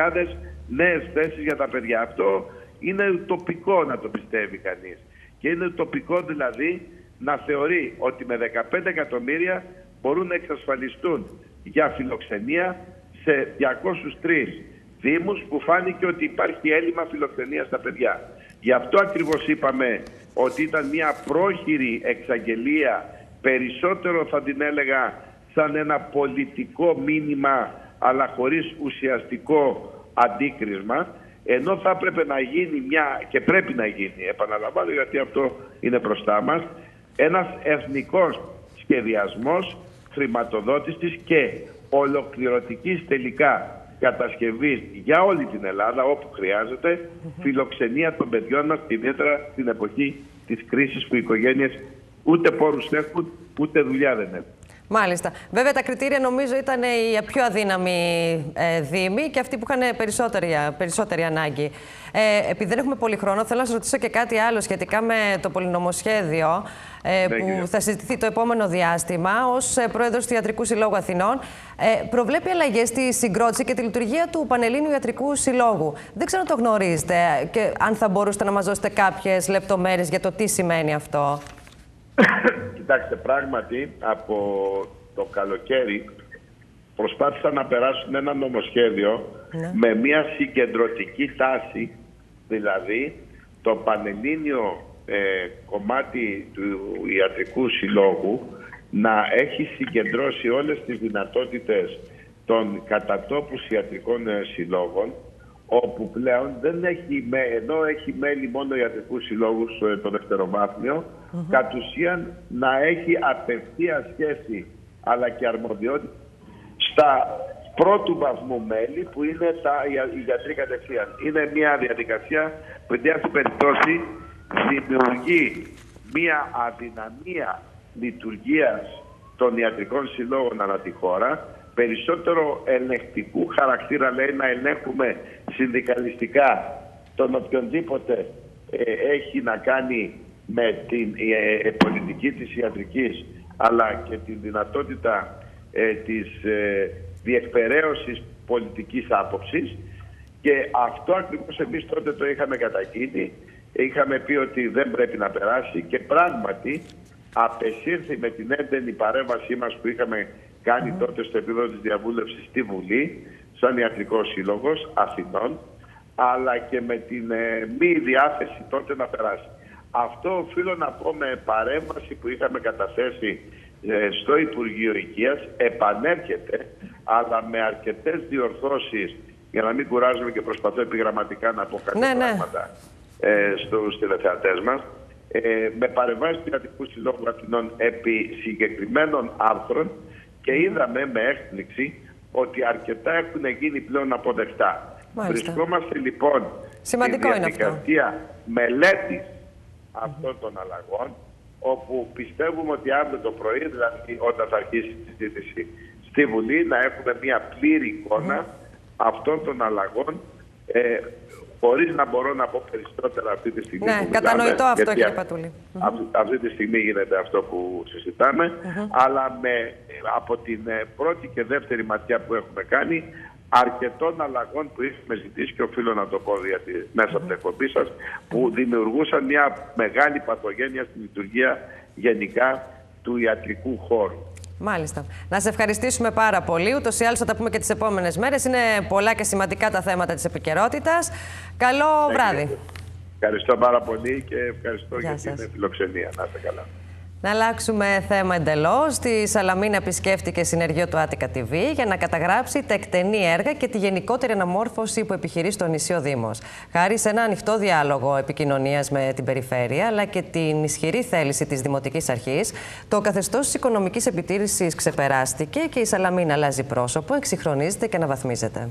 νέες θέσεις για τα παιδιά. Αυτό είναι ουτοπικό να το πιστεύει κανείς. Και είναι ουτοπικό δηλαδή να θεωρεί ότι με 15 εκατομμύρια μπορούν να εξασφαλιστούν για φιλοξενία σε 203 δήμους που φάνηκε ότι υπάρχει έλλειμμα φιλοξενίας στα παιδιά. Γι' αυτό ακριβώς είπαμε ότι ήταν μια πρόχειρη εξαγγελία, περισσότερο θα την έλεγα σαν ένα πολιτικό μήνυμα αλλά χωρίς ουσιαστικό αντίκρισμα, ενώ θα έπρεπε να γίνει και πρέπει να γίνει, επαναλαμβάνω γιατί αυτό είναι μπροστά μας, ένας εθνικός σχεδιασμός χρηματοδότησης και ολοκληρωτικής τελικά κατασκευής για όλη την Ελλάδα όπου χρειάζεται φιλοξενία των παιδιών μας, ιδιαίτερα στην εποχή της κρίσης που οι οικογένειες ούτε πόρους έχουν ούτε δουλειά δεν έχουν. Μάλιστα. Βέβαια τα κριτήρια νομίζω ήταν οι πιο αδύναμοι δήμοι και αυτοί που είχαν περισσότερη ανάγκη. Επειδή δεν έχουμε πολύ χρόνο, θέλω να σας ρωτήσω και κάτι άλλο σχετικά με το πολυνομοσχέδιο που θα συζητηθεί το επόμενο διάστημα. Ως πρόεδρος του Ιατρικού Συλλόγου Αθηνών, προβλέπει αλλαγές στη συγκρότηση και τη λειτουργία του Πανελλήνιου Ιατρικού Συλλόγου. Δεν ξέρω αν το γνωρίζετε και αν θα μπορούσατε να μας δώσετε κάποιες λεπτομέρειες για το τι σημαίνει αυτό. Κοιτάξτε, πράγματι από το καλοκαίρι προσπάθησαν να περάσουν ένα νομοσχέδιο με μια συγκεντρωτική τάση, δηλαδή το Πανελλήνιο κομμάτι του Ιατρικού Συλλόγου να έχει συγκεντρώσει όλες τις δυνατότητες των κατατόπους ιατρικών συλλόγων, όπου πλέον δεν έχει, ενώ έχει μέλη μόνο ιατρικού συλλόγου στο δευτεροβάθμιο, κατ' ουσίαν να έχει απευθεία σχέση αλλά και αρμοδιότητα στα πρώτου βαθμού μέλη που είναι οι γιατροί κατευθείαν. Είναι μια διαδικασία που εν αυτή περιπτώσει δημιουργεί μια αδυναμία λειτουργίας των ιατρικών συλλόγων ανά τη χώρα, περισσότερο ελεγκτικού χαρακτήρα, λέει, να ελέγχουμε συνδικαλιστικά τον οποιονδήποτε έχει να κάνει με την πολιτική της ιατρικής, αλλά και την δυνατότητα της διεκπεραίωσης πολιτικής άποψης. Και αυτό ακριβώς εμείς τότε το είχαμε καταγγείλει, είχαμε πει ότι δεν πρέπει να περάσει και πράγματι απεσύρθη με την έντενη παρέμβασή μας που είχαμε κάνει τότε στο επίπεδο της διαβούλευσης στη Βουλή, σαν Ιατρικός Σύλλογος Αθηνών, αλλά και με την μη διάθεση τότε να περάσει. Αυτό οφείλω να πω με παρέμβαση που είχαμε καταθέσει στο Υπουργείο Υγείας, επανέρχεται, αλλά με αρκετές διορθώσεις, για να μην κουράζουμε και προσπαθώ επιγραμματικά να πω κάποια πράγματα στους τηλεθεατές μας, με παρεμβάσεις του Ιατρικού Συλλόγου Αθηνών επί συγκεκριμένων άρθρων και είδαμε με έκπληξη ότι αρκετά έχουν γίνει πλέον αποδεκτά. Βρισκόμαστε λοιπόν στη διαδικασία μελέτης αυτών των αλλαγών, όπου πιστεύουμε ότι αύριο το πρωί, δηλαδή όταν θα αρχίσει η συζήτηση στη Βουλή, να έχουμε μια πλήρη εικόνα αυτών των αλλαγών, χωρίς να μπορώ να πω περισσότερα αυτή τη στιγμή. Ναι, κατανοητό αυτό, κύριε Πατούλη. Αυτή τη στιγμή γίνεται αυτό που συζητάμε, αλλά από την πρώτη και δεύτερη ματιά που έχουμε κάνει, αρκετών αλλαγών που έχουμε ζητήσει, και οφείλω να το πω μέσα από την εκπομπή σας, που δημιουργούσαν μια μεγάλη παθογένεια στη λειτουργία γενικά του ιατρικού χώρου. Μάλιστα. Να σε ευχαριστήσουμε πάρα πολύ. Ούτως ή άλλως θα τα πούμε και τις επόμενες μέρες. Είναι πολλά και σημαντικά τα θέματα της επικαιρότητας. Καλό βράδυ. Ευχαριστώ πάρα πολύ και ευχαριστώ για την φιλοξενία. Να είστε καλά. Να αλλάξουμε θέμα εντελώς. Στη Σαλαμίνα επισκέφτηκε συνεργείο του Attica TV για να καταγράψει τα εκτενή έργα και τη γενικότερη αναμόρφωση που επιχειρεί στο νησί ο Δήμος. Χάρη σε ένα ανοιχτό διάλογο επικοινωνίας με την περιφέρεια, αλλά και την ισχυρή θέληση της Δημοτικής Αρχής, το καθεστώς της οικονομικής επιτήρησης ξεπεράστηκε και η Σαλαμίνα αλλάζει πρόσωπο, εξυγχρονίζεται και αναβαθμίζεται.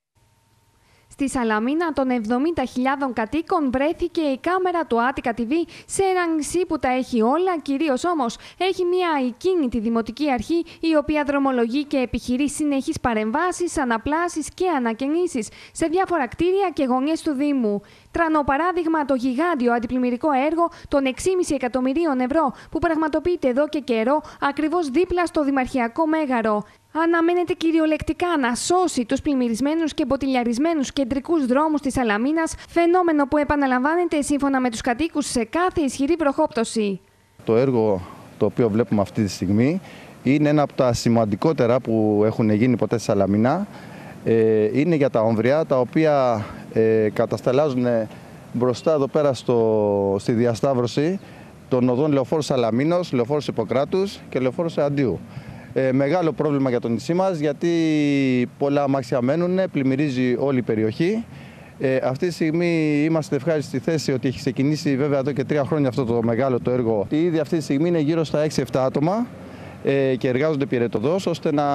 Στη Σαλαμίνα των 70.000 κατοίκων βρέθηκε η κάμερα του Attica TV σε ένα νησί που τα έχει όλα, κυρίως όμως έχει μια ακίνητη δημοτική αρχή η οποία δρομολογεί και επιχειρεί συνεχείς παρεμβάσεις, αναπλάσεις και ανακαινήσεις σε διάφορα κτίρια και γωνιές του Δήμου. Τρανό παράδειγμα το γιγάντιο αντιπλημμυρικό έργο των 6,5 εκατομμυρίων ευρώ που πραγματοποιείται εδώ και καιρό ακριβώς δίπλα στο Δημαρχιακό Μέγαρο. Αναμένεται κυριολεκτικά να σώσει τους πλημμυρισμένους και μποτιλιαρισμένους κεντρικούς δρόμους της Σαλαμίνας, φαινόμενο που επαναλαμβάνεται σύμφωνα με τους κατοίκους σε κάθε ισχυρή βροχόπτωση. Το έργο το οποίο βλέπουμε αυτή τη στιγμή είναι ένα από τα σημαντικότερα που έχουν γίνει ποτέ στη Σαλαμίνα. Είναι για τα όμβρια τα οποία κατασταλάζουν μπροστά εδώ πέρα στη διασταύρωση των οδών Λεωφόρου Σαλαμίνος, Λεωφόρου Ιπποκράτους και Λεωφόρου Αντίου. Μεγάλο πρόβλημα για το νησί μας, γιατί πολλά αμάξια μένουν, πλημμυρίζει όλη η περιοχή. Αυτή τη στιγμή είμαστε ευχάριστοι στη θέση ότι έχει ξεκινήσει βέβαια εδώ και 3 χρόνια αυτό το μεγάλο το έργο. Ήδη αυτή τη στιγμή είναι γύρω στα 6-7 άτομα και εργάζονται πυρετοδός ώστε να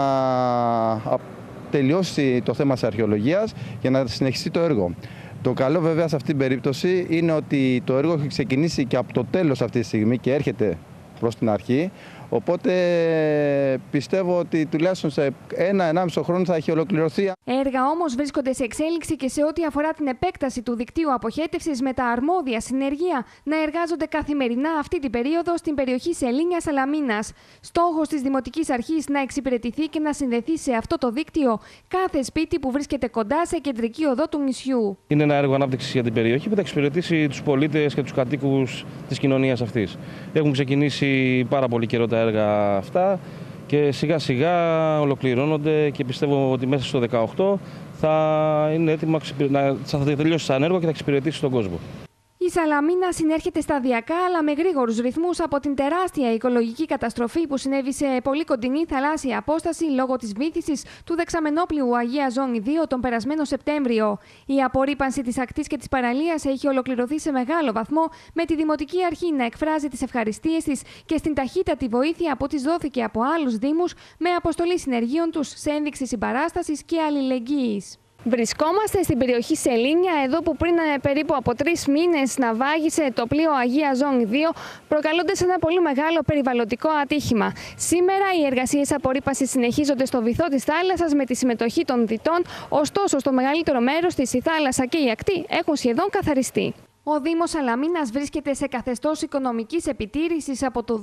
τελειώσει το θέμα της αρχαιολογίας για να συνεχιστεί το έργο. Το καλό βέβαια σε αυτή την περίπτωση είναι ότι το έργο έχει ξεκινήσει και από το τέλος αυτή τη στιγμή και έρχεται προς την αρχή. Οπότε πιστεύω ότι τουλάχιστον σε 1-1,5 χρόνο θα έχει ολοκληρωθεί. Έργα όμως βρίσκονται σε εξέλιξη και σε ό,τι αφορά την επέκταση του δικτύου αποχέτευσης με τα αρμόδια συνεργεία να εργάζονται καθημερινά αυτή την περίοδο στην περιοχή Σελήνια Σαλαμίνας. Στόχος της Δημοτικής Αρχής να εξυπηρετηθεί και να συνδεθεί σε αυτό το δίκτυο κάθε σπίτι που βρίσκεται κοντά σε κεντρική οδό του νησιού. Είναι ένα έργο ανάπτυξης για την περιοχή που θα εξυπηρετήσει τους πολίτες και τους κατοίκους της κοινωνίας αυτής. Έχουν ξεκινήσει πάρα πολύ καιρό τα έργα αυτά και σιγά σιγά ολοκληρώνονται και πιστεύω ότι μέσα στο 2018 θα είναι έτοιμα θα τελειώσει σαν έργο και θα εξυπηρετήσει τον κόσμο. Η Σαλαμίνα συνέρχεται σταδιακά αλλά με γρήγορους ρυθμούς από την τεράστια οικολογική καταστροφή που συνέβη σε πολύ κοντινή θαλάσσια απόσταση λόγω της βύθισης του δεξαμενόπλοιου Αγία Ζώνη 2 τον περασμένο Σεπτέμβριο. Η απορρίπανση της ακτής και της παραλίας έχει ολοκληρωθεί σε μεγάλο βαθμό, με τη Δημοτική Αρχή να εκφράζει τις ευχαριστίες της και στην ταχύτατη βοήθεια που της δόθηκε από άλλους δήμους με αποστολή συνεργείων τους σε ένδειξη συμπαράστασης και αλληλεγγύης. Βρισκόμαστε στην περιοχή Σελήνια, εδώ που πριν περίπου από 3 μήνες ναυάγησε το πλοίο Αγία Ζώνη 2, προκαλώντας ένα πολύ μεγάλο περιβαλλοντικό ατύχημα. Σήμερα οι εργασίες απορρίπανσης συνεχίζονται στο βυθό της θάλασσας με τη συμμετοχή των διτών, ωστόσο στο μεγαλύτερο μέρος της η θάλασσα και η ακτή έχουν σχεδόν καθαριστεί. Ο Δήμος Σαλαμίνας βρίσκεται σε καθεστώς οικονομικής επιτήρησης από το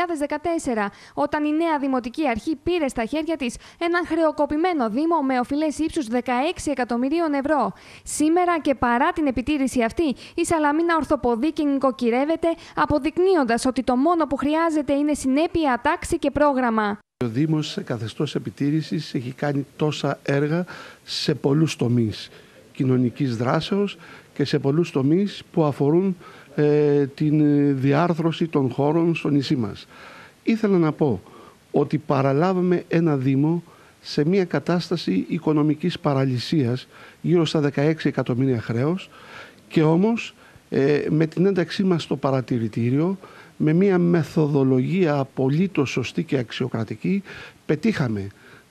2014, όταν η νέα Δημοτική Αρχή πήρε στα χέρια της έναν χρεοκοπημένο Δήμο με οφειλές ύψους 16 εκατομμυρίων ευρώ. Σήμερα και παρά την επιτήρηση αυτή, η Σαλαμίνα ορθοποδεί και νοικοκυρεύεται, αποδεικνύοντας ότι το μόνο που χρειάζεται είναι συνέπεια, τάξη και πρόγραμμα. Ο Δήμος σε καθεστώς επιτήρησης έχει κάνει τόσα έργα σε πολλούς τομείς κοινωνικής δράσεως και σε πολλούς τομείς που αφορούν την διάρθρωση των χώρων στο νησί μας. Ήθελα να πω ότι παραλάβαμε ένα Δήμο σε μια κατάσταση οικονομικής παραλυσίας γύρω στα 16 εκατομμύρια χρέος και όμως με την ένταξή μας στο παρατηρητήριο, με μια μεθοδολογία απολύτως σωστή και αξιοκρατική, πετύχαμε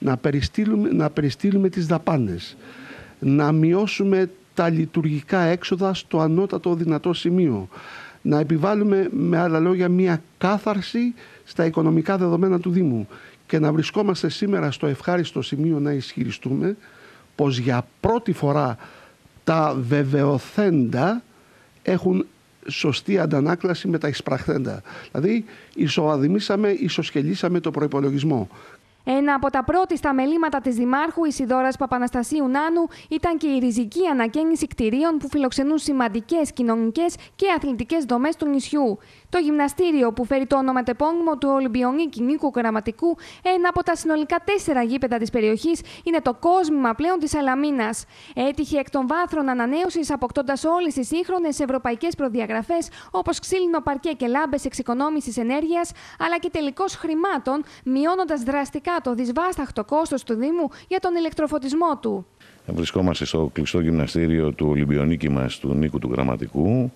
να περιστύλουμε τις δαπάνες, να μειώσουμε τα λειτουργικά έξοδα στο ανώτατο δυνατό σημείο, να επιβάλλουμε, με άλλα λόγια, μια κάθαρση στα οικονομικά δεδομένα του Δήμου και να βρισκόμαστε σήμερα στο ευχάριστο σημείο να ισχυριστούμε πως για πρώτη φορά τα βεβαιωθέντα έχουν σωστή αντανάκλαση με τα εισπραχθέντα. Δηλαδή, ισοσκελίσαμε το προϋπολογισμό. Ένα από τα πρώτη στα μελήματα της Δημάρχου Ισιδώρας Παπαναστασίου Νάνου ήταν και η ριζική ανακαίνιση κτηρίων που φιλοξενούν σημαντικές κοινωνικές και αθλητικές δομές του νησιού. Το γυμναστήριο που φέρει το ονοματεπώνυμο του Ολυμπιονίκη Νίκου Γραμματικού, ένα από τα συνολικά 4 γήπεδα της περιοχής, είναι το κόσμημα πλέον της Σαλαμίνας. Έτυχε εκ των βάθρων ανανέωσης, αποκτώντας όλες τις σύγχρονες ευρωπαϊκές προδιαγραφές, όπως ξύλινο παρκέ και λάμπες εξοικονόμησης ενέργειας, αλλά και τελικώς χρημάτων, μειώνοντας δραστικά το δυσβάσταχτο κόστος του Δήμου για τον ηλεκτροφωτισμό του. Βρισκόμαστε στο κλειστό γυμναστήριο του Ολυμπιονίκη μας, του Νίκου του Γραμματικού.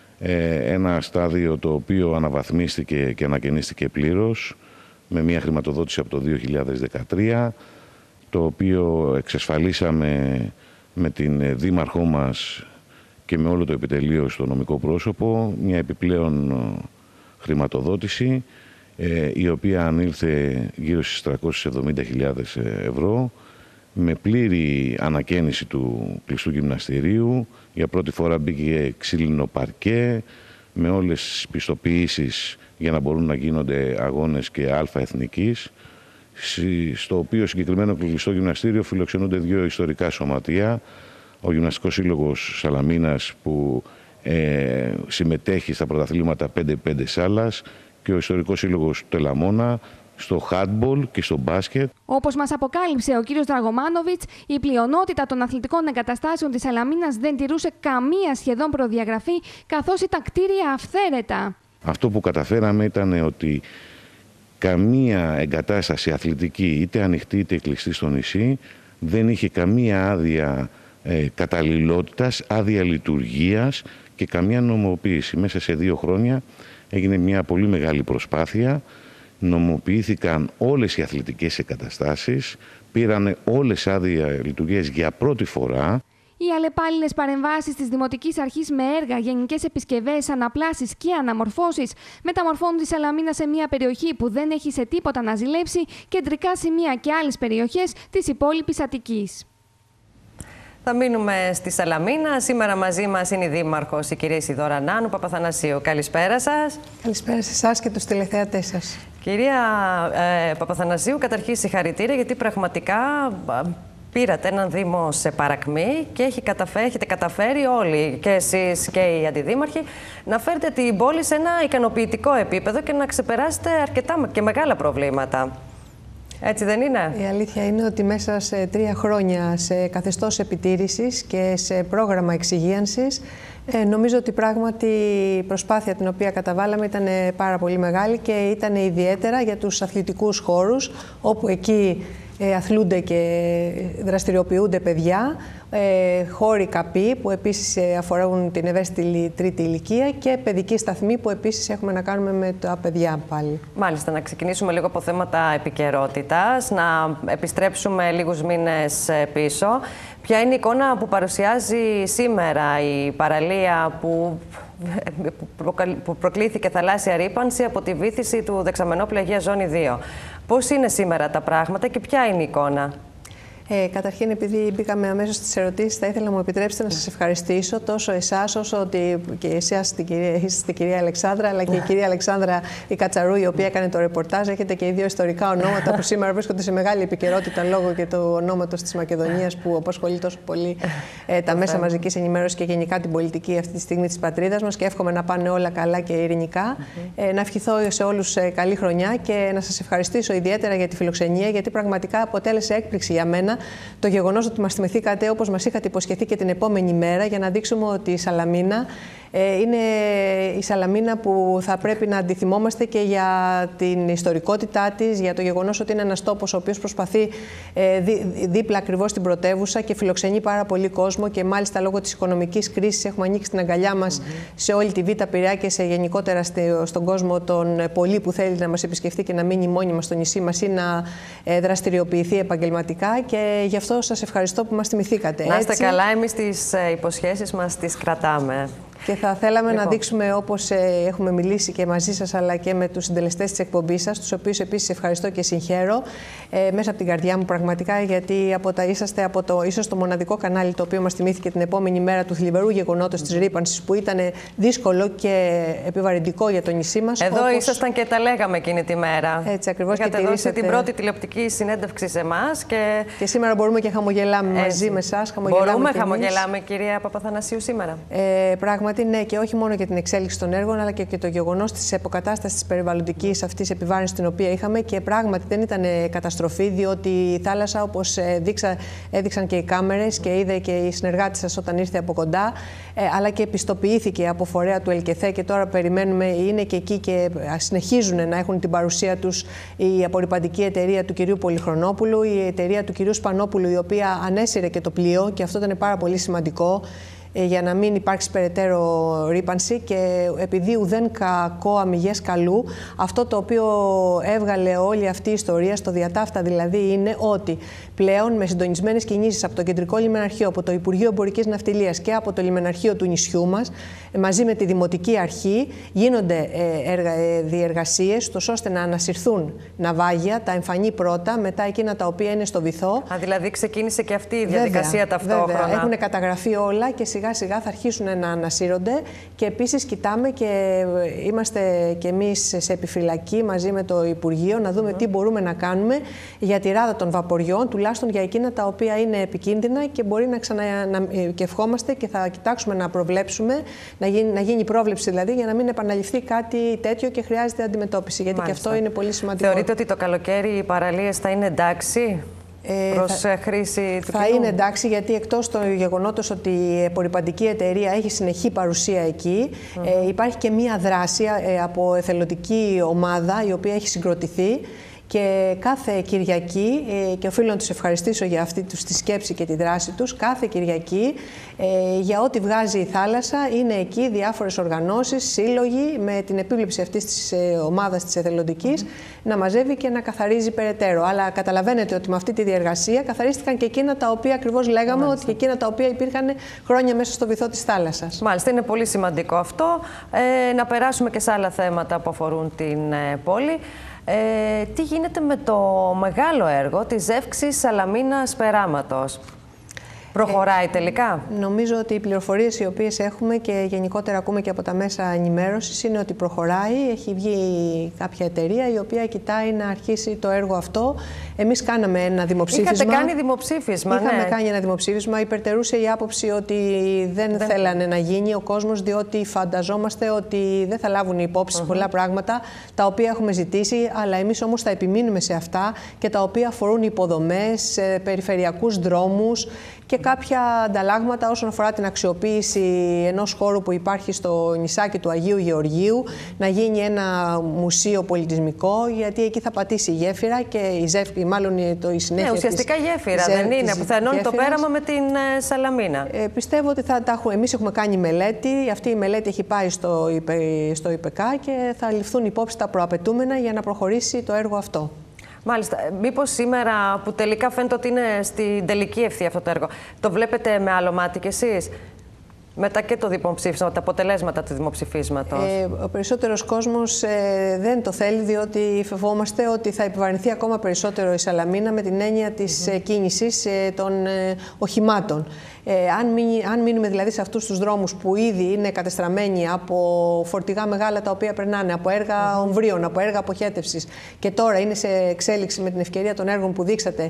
Ένα στάδιο το οποίο αναβαθμίστηκε και ανακαινίστηκε πλήρως με μια χρηματοδότηση από το 2013, το οποίο εξασφαλίσαμε με την δήμαρχό μας και με όλο το επιτελείο στο νομικό πρόσωπο μια επιπλέον χρηματοδότηση, η οποία ανήλθε γύρω στις 370.000 ευρώ, με πλήρη ανακαίνιση του κλειστού γυμναστηρίου. Για πρώτη φορά μπήκε ξύλινο παρκέ, με όλες τις πιστοποιήσεις για να μπορούν να γίνονται αγώνες και εθνικής, στο οποίο συγκεκριμένο κλειστό γυμναστήριο φιλοξενούνται 2 ιστορικά σωματεία. Ο Γυμναστικός Σύλλογος Σαλαμίνας, που συμμετέχει στα πρωταθλήματα 5x5 σάλας, και ο Ιστορικός Σύλλογος του Τελαμώνα στο handball και στο μπάσκετ. Όπως μας αποκάλυψε ο κύριος Δραγομάνοβιτς, η πλειονότητα των αθλητικών εγκαταστάσεων της Σαλαμίνας δεν τηρούσε καμία σχεδόν προδιαγραφή, καθώς ήταν κτίρια αυθαίρετα. Αυτό που καταφέραμε ήταν ότι καμία εγκατάσταση αθλητική, είτε ανοιχτή είτε κλειστή στο νησί, δεν είχε καμία άδεια καταλληλότητας, άδεια λειτουργίας και καμία νομοποίηση. Μέσα σε 2 χρόνια έγινε μια πολύ μεγάλη προσπάθεια. Νομοποιήθηκαν όλες οι αθλητικές εγκαταστάσεις, πήραν όλες άδεια λειτουργίες για πρώτη φορά. Οι αλλεπάλληλες παρεμβάσεις της Δημοτικής Αρχής με έργα, γενικές επισκευές, αναπλάσεις και αναμορφώσεις μεταμορφώνουν τη Σαλαμίνα σε μια περιοχή που δεν έχει σε τίποτα να ζηλέψει κεντρικά σημεία και άλλες περιοχές της υπόλοιπης Αττικής. Θα μείνουμε στη Σαλαμίνα. Σήμερα μαζί μας είναι η Δήμαρχος, η κυρία Ισιδώρα Νάνου Παπαθανασίου. Καλησπέρα σας. Καλησπέρα σε εσάς και τους τηλεθεατές σας. Κυρία Παπαθανασίου, καταρχήν συγχαρητήρια, γιατί πραγματικά πήρατε έναν Δήμο σε παρακμή και έχετε καταφέρει όλοι, και εσείς και οι αντιδήμαρχοι, να φέρετε την πόλη σε ένα ικανοποιητικό επίπεδο και να ξεπεράσετε αρκετά και μεγάλα προβλήματα. Έτσι δεν είναι? Η αλήθεια είναι ότι μέσα σε 3 χρόνια σε καθεστώς επιτήρησης και σε πρόγραμμα εξυγίανσης, νομίζω ότι πράγματι η προσπάθεια την οποία καταβάλαμε ήταν πάρα πολύ μεγάλη και ήταν ιδιαίτερα για τους αθλητικούς χώρους, όπου εκεί αθλούνται και δραστηριοποιούνται παιδιά, χώροι καπή που επίσης αφορούν την ευαίσθητη τρίτη ηλικία και παιδική σταθμή που επίσης έχουμε να κάνουμε με τα παιδιά πάλι. Μάλιστα, να ξεκινήσουμε λίγο από θέματα επικαιρότητας, να επιστρέψουμε λίγους μήνες πίσω. Ποια είναι η εικόνα που παρουσιάζει σήμερα η παραλία που προκλήθηκε θαλάσσια ρύπανση από τη βύθιση του δεξαμενόπλου Αγία Ζώνη 2. Πώς είναι σήμερα τα πράγματα και ποια είναι η εικόνα? Καταρχήν, επειδή μπήκαμε αμέσως στις ερωτήσεις, θα ήθελα να μου επιτρέψετε να σας ευχαριστήσω τόσο εσάς όσο ότι και εσάς την κυρία Αλεξάνδρα, αλλά και η κυρία Αλεξάνδρα η Κατσαρού, η οποία έκανε το ρεπορτάζ. Έχετε και οι 2 ιστορικά ονόματα που σήμερα βρίσκονται σε μεγάλη επικαιρότητα λόγω και του ονόματος της Μακεδονίας, που απασχολεί τόσο πολύ τα μέσα μαζικής ενημέρωσης και γενικά την πολιτική αυτή τη στιγμή της πατρίδας μας. Και εύχομαι να πάνε όλα καλά και ειρηνικά. Να ευχηθώ σε όλους καλή χρονιά και να σας ευχαριστήσω ιδιαίτερα για τη φιλοξενία, γιατί πραγματικά αποτέλεσε έκπληξη για μένα το γεγονός ότι μας θυμηθήκατε όπως μας είχατε υποσχεθεί και την επόμενη μέρα, για να δείξουμε ότι η Σαλαμίνα είναι η Σαλαμίνα που θα πρέπει να αντιθυμόμαστε και για την ιστορικότητά της, για το γεγονός ότι είναι ένας τόπος ο οποίος προσπαθεί δίπλα ακριβώς στην πρωτεύουσα και φιλοξενεί πάρα πολύ κόσμο, και μάλιστα λόγω της οικονομικής κρίσης έχουμε ανοίξει την αγκαλιά μας σε όλη τη Β' Πειραιά και σε γενικότερα στον κόσμο τον πολύ που θέλει να μας επισκεφτεί και να μείνει μόνιμα στο νησί μας ή να δραστηριοποιηθεί επαγγελματικά, και γι' αυτό σας ευχαριστώ που μας θυμηθήκατε. Να είστε καλά, εμείς τις υποσχέσεις μας τις κρατάμε. Και θα θέλαμε να δείξουμε, όπως έχουμε μιλήσει και μαζί σας, αλλά και με τους συντελεστές της εκπομπής σας, τους οποίους επίσης ευχαριστώ και συγχαίρω, μέσα από την καρδιά μου πραγματικά, γιατί είσαστε από ίσως το μοναδικό κανάλι το οποίο μας θυμήθηκε την επόμενη μέρα του θλιβερού γεγονότος της ρύπανσης, που ήταν δύσκολο και επιβαρυντικό για το νησί μας. Εδώ ήσασταν και τα λέγαμε εκείνη τη μέρα. Έτσι ακριβώς. Είχατε δώσει την πρώτη τηλεοπτική συνέντευξη σε εμάς. Και σήμερα μπορούμε και χαμογελάμε μαζί με εσάς. Χαμογελάμε, κυρία Παπαθανασίου, σήμερα. Πράγματι, ναι, και όχι μόνο για την εξέλιξη των έργων, αλλά και το γεγονός της αποκατάστασης της περιβαλλοντικής αυτής επιβάρυνσης την οποία είχαμε. Και πράγματι δεν ήταν καταστροφή, διότι η θάλασσα, όπως έδειξαν και οι κάμερες και είδε και η συνεργάτη σας όταν ήρθε από κοντά, αλλά και επιστοποιήθηκε από φορέα του ΕΛΚΕΘΕ, και τώρα περιμένουμε, είναι και εκεί και συνεχίζουν να έχουν την παρουσία τους η απορρυπαντική εταιρεία του κυρίου Πολυχρονόπουλου, η εταιρεία του κυρίου Σπανόπουλου, η οποία ανέσυρε και το πλοίο, και αυτό ήταν πάρα πολύ σημαντικό για να μην υπάρξει περαιτέρω ρύπανση. Και επειδή ουδέν κακό αμυγές καλού, αυτό το οποίο έβγαλε όλη αυτή η ιστορία στο διατάφτα δηλαδή είναι ότι πλέον με συντονισμένες κινήσεις από το Κεντρικό Λιμεναρχείο, από το Υπουργείο Εμπορικής Ναυτιλίας και από το Λιμεναρχείο του νησιού μας, μαζί με τη Δημοτική Αρχή, γίνονται διεργασίες ώστε να ανασυρθούν ναυάγια, τα εμφανή πρώτα, μετά εκείνα τα οποία είναι στο βυθό. Δηλαδή ξεκίνησε και αυτή η διαδικασία ταυτόχρονα. Βέβαια, έχουν καταγραφεί όλα και σιγά σιγά θα αρχίσουν να ανασύρονται. Και επίσης κοιτάμε και είμαστε και εμείς σε επιφυλακή μαζί με το Υπουργείο να δούμε τι μπορούμε να κάνουμε για τη ράδα των βαποριών, τουλάχιστον για εκείνα τα οποία είναι επικίνδυνα και μπορεί και ευχόμαστε και θα κοιτάξουμε να προβλέψουμε, να γίνει πρόβλεψη δηλαδή, για να μην επαναληφθεί κάτι τέτοιο και χρειάζεται αντιμετώπιση. Γιατί και αυτό είναι πολύ σημαντικό. Θεωρείτε ότι το καλοκαίρι οι παραλίες θα είναι εντάξει προς χρήση του κοινού? Θα είναι εντάξει, γιατί εκτός του γεγονότος ότι η απορρυπαντική εταιρεία έχει συνεχή παρουσία εκεί, υπάρχει και μία δράση από εθελοντική ομάδα η οποία έχει συγκροτηθεί. Και κάθε Κυριακή, και οφείλω να τους ευχαριστήσω για αυτή τη σκέψη και τη δράση τους, κάθε Κυριακή για ό,τι βγάζει η θάλασσα είναι εκεί διάφορες οργανώσεις, σύλλογοι, με την επίβλεψη αυτής της ομάδας της εθελοντικής να μαζεύει και να καθαρίζει περαιτέρω. Αλλά καταλαβαίνετε ότι με αυτή τη διεργασία καθαρίστηκαν και εκείνα τα οποία ακριβώς λέγαμε, ότι και εκείνα τα οποία υπήρχαν χρόνια μέσα στο βυθό της θάλασσας. Μάλιστα, είναι πολύ σημαντικό αυτό. Να περάσουμε και σε άλλα θέματα που αφορούν την πόλη. Τι γίνεται με το μεγάλο έργο της ζεύξης Σαλαμίνας Περάματος? Προχωράει τελικά? Νομίζω ότι οι πληροφορίες οι οποίες έχουμε και γενικότερα ακούμε και από τα μέσα ενημέρωσης είναι ότι προχωράει. Έχει βγει κάποια εταιρεία η οποία κοιτάει να αρχίσει το έργο αυτό. Εμείς κάναμε ένα δημοψήφισμα. Είχατε κάνει δημοψήφισμα, Είχαμε κάνει ένα δημοψήφισμα. Υπερτερούσε η άποψη ότι δεν θέλανε να γίνει ο κόσμος, διότι φανταζόμαστε ότι δεν θα λάβουν υπόψη πολλά πράγματα τα οποία έχουμε ζητήσει, αλλά εμείς όμως θα επιμείνουμε σε αυτά και τα οποία αφορούν υποδομές, περιφερειακούς δρόμους και κάποια ανταλλάγματα όσον αφορά την αξιοποίηση ενός χώρου που υπάρχει στο νησάκι του Αγίου Γεωργίου, να γίνει ένα μουσείο πολιτισμικό, γιατί εκεί θα πατήσει η γέφυρα και η συνέχεια. Ναι, ουσιαστικά γέφυρα δεν είναι, που θα ενώνει το πέραμα με την Σαλαμίνα. Πιστεύω ότι εμείς έχουμε κάνει μελέτη, αυτή η μελέτη έχει πάει στο ΙΠΕΚΑ και θα ληφθούν υπόψη τα προαπαιτούμενα για να προχωρήσει το έργο αυτό. Μάλιστα. Μήπως σήμερα που τελικά φαίνεται ότι είναι στην τελική ευθεία αυτό το έργο, το βλέπετε με άλλο μάτι κι εσείς? Μετά και το δημοψήφισμα, τα αποτελέσματα του δημοψηφίσματος. Ο περισσότερος κόσμος δεν το θέλει, διότι φοβόμαστε ότι θα επιβαρυνθεί ακόμα περισσότερο η Σαλαμίνα με την έννοια της κίνησης των οχημάτων. Αν μείνουμε δηλαδή σε αυτούς τους δρόμους που ήδη είναι κατεστραμμένοι από φορτηγά μεγάλα τα οποία περνάνε, από έργα ομβρίων, από έργα αποχέτευσης, και τώρα είναι σε εξέλιξη με την ευκαιρία των έργων που δείξατε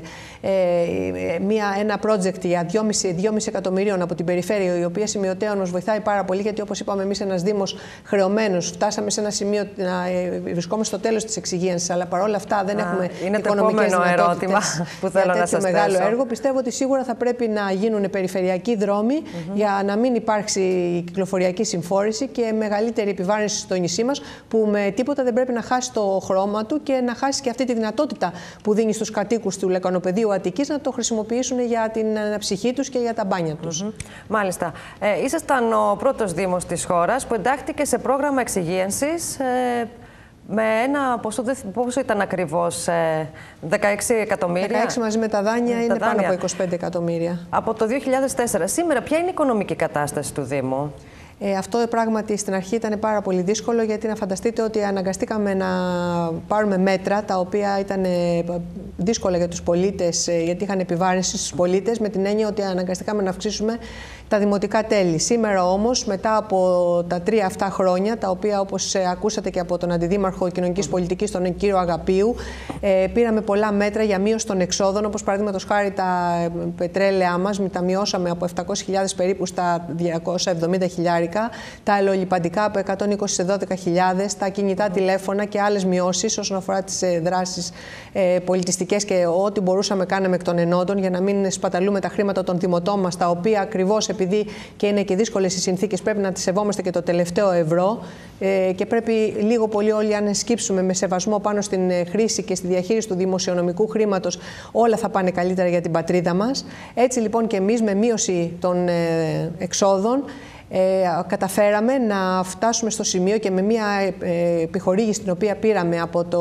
ένα project για 2,5 εκατομμυρίων από την περιφέρεια, η οποία σημειωτέων μας βοηθάει πάρα πολύ, γιατί όπως είπαμε εμείς ένας Δήμος χρεωμένος, φτάσαμε σε ένα σημείο να βρισκόμαστε στο τέλος της εξυγίανσης, αλλά παρόλα αυτά δεν έχουμε οικονομικές δυνατότητες για τέτοιο μεγάλο έργο. Πιστεύω ότι σίγουρα θα πρέπει να γίνουν περιφερειακοί δρόμοι για να μην υπάρξει κυκλοφοριακή συμφόρηση και μεγαλύτερη επιβάρυνση στο νησί μας, που με τίποτα δεν πρέπει να χάσει το χρώμα του και να χάσει και αυτή τη δυνατότητα που δίνει στους κατοίκους του Λεκανοπεδίου Αττικής να το χρησιμοποιήσουν για την αναψυχή τους και για τα μπάνια τους. Μάλιστα. Ήσασταν ο πρώτος Δήμος της χώρας που εντάχθηκε σε πρόγραμμα εξυγίανσης με ένα ποσό, πόσο ήταν ακριβώς, 16 εκατομμύρια. 16 μαζί με τα δάνεια είναι πάνω από 25 εκατομμύρια. Από το 2004. Σήμερα ποια είναι η οικονομική κατάσταση του Δήμου? Αυτό πράγματι στην αρχή ήταν πάρα πολύ δύσκολο, γιατί να φανταστείτε ότι αναγκαστήκαμε να πάρουμε μέτρα τα οποία ήταν δύσκολα για τους πολίτες, γιατί είχαν επιβάρυνση στους πολίτες, με την έννοια ότι αναγκαστήκαμε να αυξήσουμε τα δημοτικά τέλη. Σήμερα όμως, μετά από τα 3 αυτά χρόνια, τα οποία όπως ακούσατε και από τον Αντιδήμαρχο Κοινωνικής Πολιτικής, τον κύριο Αγαπίου, πήραμε πολλά μέτρα για μείωση των εξόδων, όπως παραδείγματος χάρη τα πετρέλαιά μας, τα μειώσαμε από 700.000 περίπου στα 270.000, τα ελαιολιπαντικά από 120 σε 12.000, τα κινητά τηλέφωνα και άλλες μειώσεις όσον αφορά τις δράσεις πολιτιστικές και ό,τι μπορούσαμε κάναμε εκ των ενόντων, για να μην σπαταλούμε τα χρήματα των δημοτών μας, τα οποία ακριβώς επειδή και είναι και δύσκολες οι συνθήκες, πρέπει να τις σεβόμαστε και το τελευταίο ευρώ και πρέπει λίγο πολύ όλοι, αν σκύψουμε με σεβασμό πάνω στην χρήση και στη διαχείριση του δημοσιονομικού χρήματος, όλα θα πάνε καλύτερα για την πατρίδα μας. Έτσι λοιπόν και εμείς με μείωση των εξόδων καταφέραμε να φτάσουμε στο σημείο και με μια επιχορήγηση την οποία πήραμε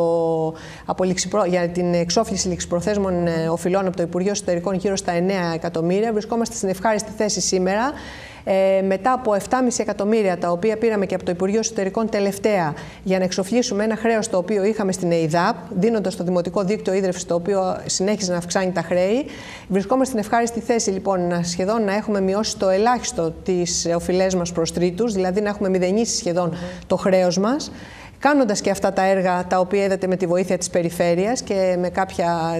για την εξόφληση ληξιπροθέσμων οφειλών από το Υπουργείο Εσωτερικών γύρω στα 9 εκατομμύρια. Βρισκόμαστε στην ευχάριστη θέση σήμερα, μετά από 7,5 εκατομμύρια τα οποία πήραμε και από το Υπουργείο Εσωτερικών τελευταία για να εξοφλήσουμε ένα χρέος το οποίο είχαμε στην ΕΙΔΑΠ, δίνοντας το Δημοτικό Δίκτυο Ίδρυυσης, το οποίο συνέχιζε να αυξάνει τα χρέη. Βρισκόμαστε στην ευχάριστη θέση λοιπόν σχεδόν να έχουμε μειώσει το ελάχιστο τις οφειλές μας προς τρίτους, δηλαδή να έχουμε μηδενίσει σχεδόν το χρέος μας, κάνοντας και αυτά τα έργα τα οποία είδατε με τη βοήθεια της περιφέρειας και με κάποια